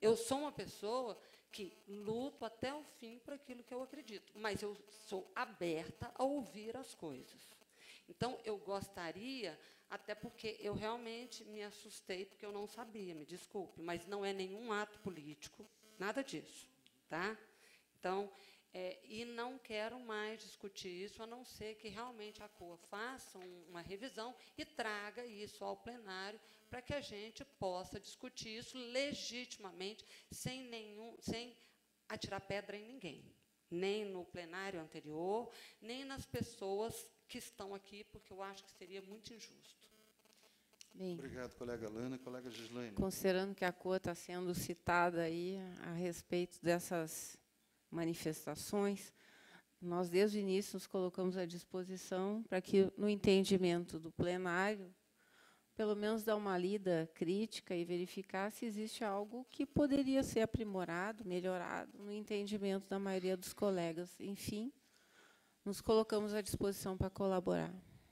Eu sou uma pessoa que luto até o fim por aquilo que eu acredito, mas eu sou aberta a ouvir as coisas. Então, eu gostaria, até porque eu realmente me assustei, porque eu não sabia, me desculpe, mas não é nenhum ato político, nada disso. Tá? Então, e não quero mais discutir isso, a não ser que realmente a COA faça uma revisão e traga isso ao plenário para que a gente possa discutir isso legitimamente, sem atirar pedra em ninguém, nem no plenário anterior, nem nas pessoas que estão aqui, porque eu acho que seria muito injusto. Bem, obrigado, colega Lana. Colega Gislaine. Considerando que a COA está sendo citada aí a respeito dessas manifestações, nós, desde o início, nos colocamos à disposição para que, no entendimento do plenário, pelo menos dar uma lida crítica e verificar se existe algo que poderia ser aprimorado, melhorado, no entendimento da maioria dos colegas. Enfim, nos colocamos à disposição para colaborar.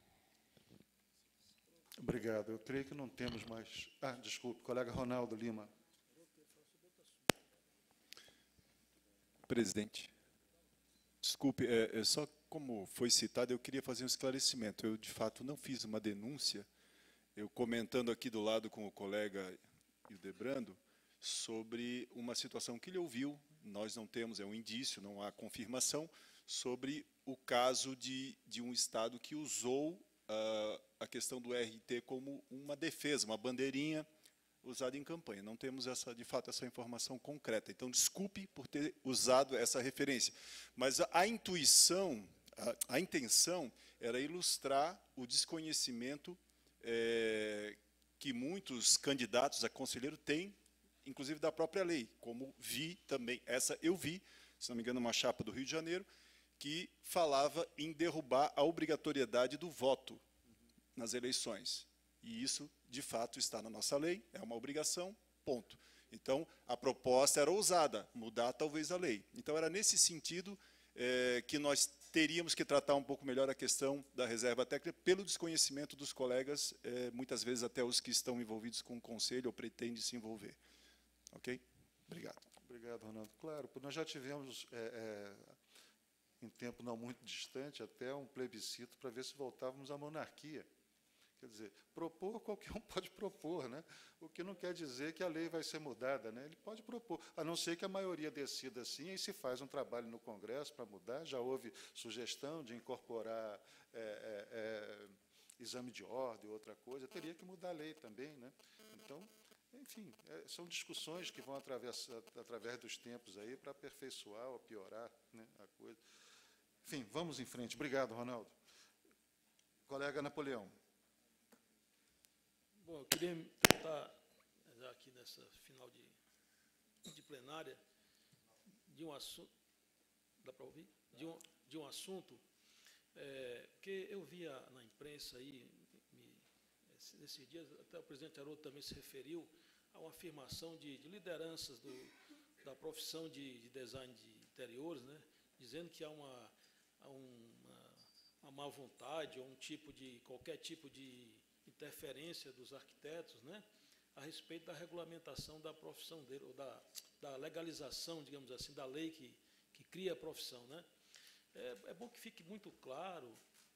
Obrigado. Eu creio que não temos mais... desculpe, colega Ronaldo Lima. Presidente, desculpe, só como foi citado, eu queria fazer um esclarecimento. Eu, de fato, não fiz uma denúncia, eu comentando aqui do lado com o colega Hildebrando, sobre uma situação que ele ouviu, nós não temos, é um indício, não há confirmação, sobre o caso de um Estado que usou a questão do RT como uma defesa, uma bandeirinha usada em campanha. Não temos, de fato, essa informação concreta. Então, desculpe por ter usado essa referência. Mas a intuição, a intenção era ilustrar o desconhecimento que muitos candidatos a conselheiro têm, inclusive da própria lei, como vi também, eu vi, se não me engano, uma chapa do Rio de Janeiro, que falava em derrubar a obrigatoriedade do voto nas eleições. E isso, de fato, está na nossa lei, é uma obrigação, ponto. Então, a proposta era ousada, mudar talvez a lei. Então, era nesse sentido que nós teríamos que tratar um pouco melhor a questão da reserva técnica, pelo desconhecimento dos colegas, muitas vezes até os que estão envolvidos com o conselho ou pretendem se envolver. Ok? Obrigado. Obrigado, Ronaldo. Claro, nós já tivemos, em tempo não muito distante, até um plebiscito para ver se voltávamos à monarquia. Quer dizer, propor, qualquer um pode propor, né? O que não quer dizer que a lei vai ser mudada, né? Ele pode propor, a não ser que a maioria decida assim, e se faz um trabalho no Congresso para mudar. Já houve sugestão de incorporar exame de ordem, outra coisa, teria que mudar a lei também, né? Então, enfim, são discussões que vão através dos tempos aí para aperfeiçoar ou piorar, né, a coisa. Enfim, vamos em frente. Obrigado, Ronaldo. Colega Napoleão. Bom, eu queria tentar, já aqui nessa final de plenária, de um assunto, dá para ouvir? De um assunto que eu via na imprensa aí, nesses dias, até o presidente Haroldo também se referiu a uma afirmação de lideranças da profissão de design de interiores, né, dizendo que há uma má vontade ou qualquer tipo de interferência dos arquitetos, né, a respeito da regulamentação da profissão dele, ou da legalização, digamos assim, da lei que cria a profissão, né. É bom que fique muito claro,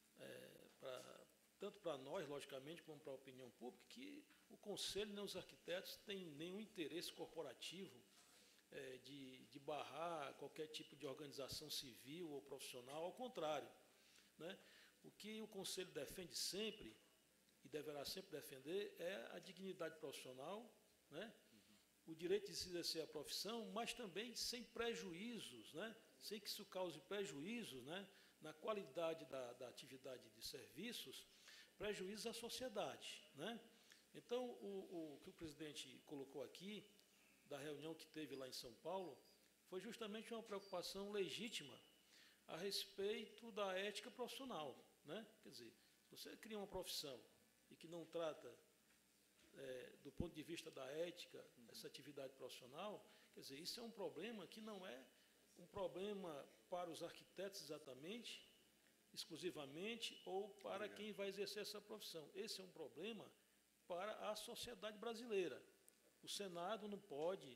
tanto para nós, logicamente, como para a opinião pública, que o Conselho, nem os arquitetos, têm nenhum interesse corporativo de barrar qualquer tipo de organização civil ou profissional, ao contrário, né. O que o Conselho defende sempre, e deverá sempre defender, é a dignidade profissional, né, o direito de se exercer a profissão, mas também sem prejuízos, né, sem que isso cause prejuízos, né, na qualidade da atividade de serviços, prejuízos à sociedade, né. Então, o que o presidente colocou aqui, da reunião que teve lá em São Paulo, foi justamente uma preocupação legítima a respeito da ética profissional, né. Quer dizer, se você cria uma profissão e que não trata, do ponto de vista da ética, essa atividade profissional, quer dizer, isso é um problema que não é um problema para os arquitetos exatamente, exclusivamente, ou para quem vai exercer essa profissão. Esse é um problema para a sociedade brasileira. O Senado não pode,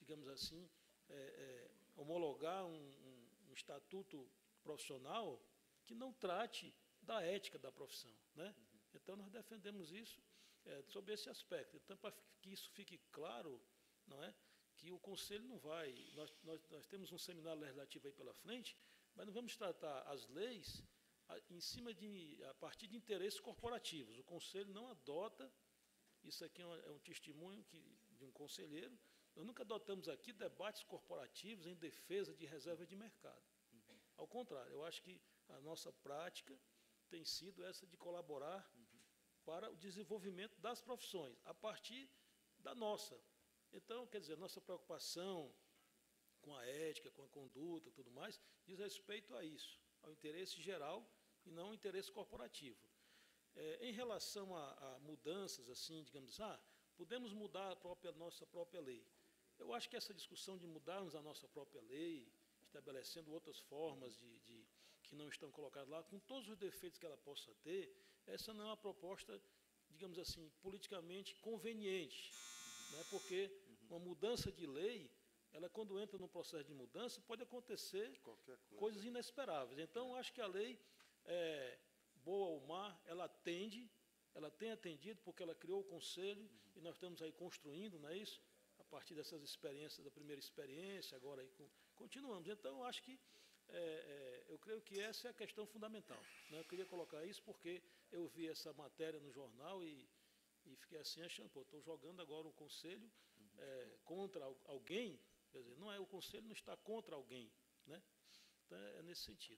digamos assim, homologar um estatuto profissional que não trate da ética da profissão, né? Então, nós defendemos isso sobre esse aspecto. Então, para que isso fique claro, não é, que o Conselho não vai... Nós temos um seminário legislativo aí pela frente, mas não vamos tratar as leis a partir de interesses corporativos. O Conselho não adota, isso aqui é um testemunho de um conselheiro, nós nunca adotamos aqui debates corporativos em defesa de reserva de mercado. Ao contrário, eu acho que a nossa prática tem sido essa de colaborar para o desenvolvimento das profissões, a partir da nossa. Então, quer dizer, nossa preocupação com a ética, com a conduta, tudo mais, diz respeito a isso, ao interesse geral e não ao interesse corporativo. Em relação a mudanças, assim, digamos, podemos mudar a nossa própria lei. Eu acho que essa discussão de mudarmos a nossa própria lei, estabelecendo outras formas que não estão colocadas lá, com todos os defeitos que ela possa ter, essa não é uma proposta, digamos assim, politicamente conveniente, né? Porque uma mudança de lei, ela, quando entra no processo de mudança, pode acontecer coisas inesperáveis. Então, acho que a lei, boa ou má, ela tem atendido, porque ela criou o Conselho, e nós estamos aí construindo, não é isso? A partir dessas experiências, da primeira experiência, agora aí continuamos. Então, acho que eu creio que essa é a questão fundamental, né? Eu queria colocar isso porque eu vi essa matéria no jornal e fiquei assim achando, estou jogando agora o Conselho contra alguém, quer dizer, o Conselho não está contra alguém, né? Então, é nesse sentido.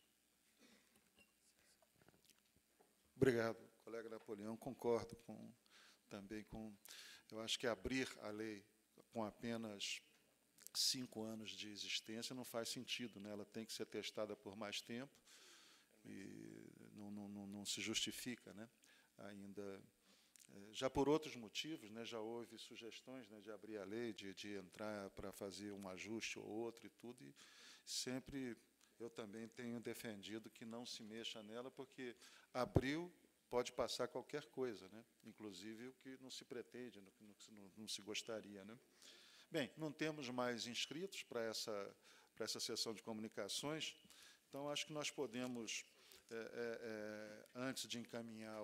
Obrigado, colega Napoleão. Concordo também com... Eu acho que abrir a lei com apenas 5 anos de existência não faz sentido, né? Ela tem que ser testada por mais tempo e não se justifica, né? Ainda, já por outros motivos, né? Já houve sugestões, né, de abrir a lei, de entrar para fazer um ajuste ou outro e tudo, e sempre eu também tenho defendido que não se mexa nela, porque abriu, pode passar qualquer coisa, né? Inclusive o que não se pretende, não se gostaria, né? Bem, não temos mais inscritos para essa sessão de comunicações, então acho que nós podemos, antes de encaminhar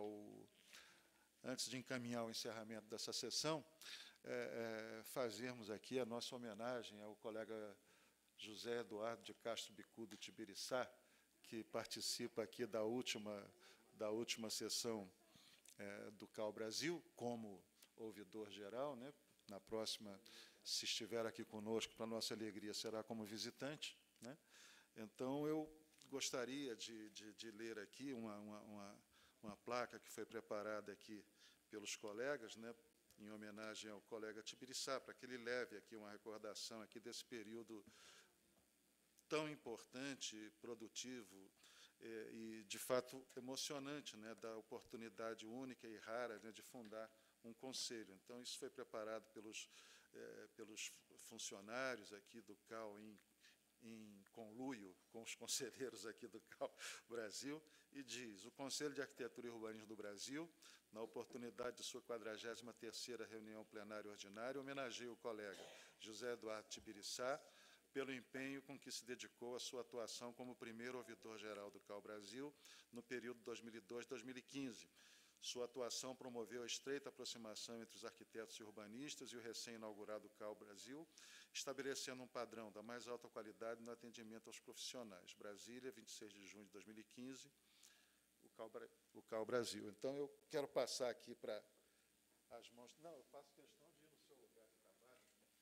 o encerramento dessa sessão, fazermos aqui a nossa homenagem ao colega José Eduardo de Castro Bicudo Tibiriçá, que participa aqui da última sessão do CAU Brasil, como ouvidor geral, né? Na próxima, se estiver aqui conosco, para nossa alegria, será como visitante, né? Então, eu gostaria de ler aqui uma placa que foi preparada aqui pelos colegas, né, em homenagem ao colega Tibiriçá, para que ele leve aqui uma recordação aqui desse período tão importante, produtivo e, de fato, emocionante, né, da oportunidade única e rara, né, de fundar um conselho. Então, isso foi preparado pelos funcionários aqui do CAU em conluio com os conselheiros aqui do CAU Brasil, e diz: o Conselho de Arquitetura e Urbanismo do Brasil, na oportunidade de sua 43ª reunião plenária ordinária, homenageia o colega José Eduardo Tibiriçá pelo empenho com que se dedicou à sua atuação como primeiro ouvidor-geral do CAU Brasil no período 2002-2015. Sua atuação promoveu a estreita aproximação entre os arquitetos e urbanistas e o recém-inaugurado CAU Brasil, estabelecendo um padrão da mais alta qualidade no atendimento aos profissionais. Brasília, 26 de junho de 2015, o CAU Brasil. Então, eu quero passar aqui para as mãos... Não, eu faço questão de ir no seu lugar de trabalho.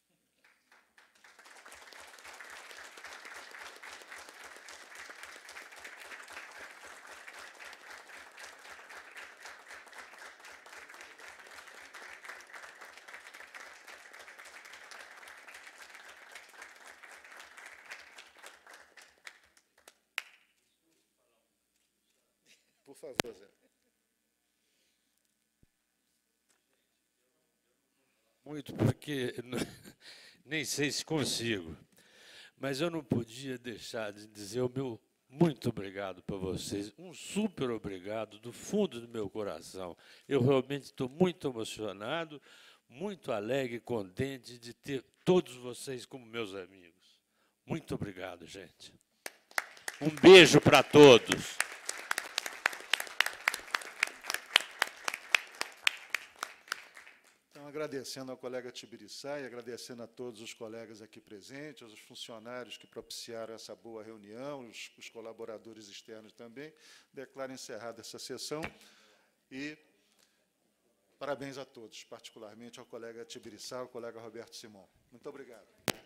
Por favor, Zé. Muito, porque nem sei se consigo, mas eu não podia deixar de dizer o meu muito obrigado para vocês, um super obrigado do fundo do meu coração. Eu realmente estou muito emocionado, muito alegre e contente de ter todos vocês como meus amigos. Muito obrigado, gente. Um beijo para todos. Então, agradecendo ao colega Tibiriçá e agradecendo a todos os colegas aqui presentes, aos funcionários que propiciaram essa boa reunião, os colaboradores externos também, declaro encerrada essa sessão e parabéns a todos, particularmente ao colega Tibiriçá, ao colega Roberto Simão. Muito obrigado.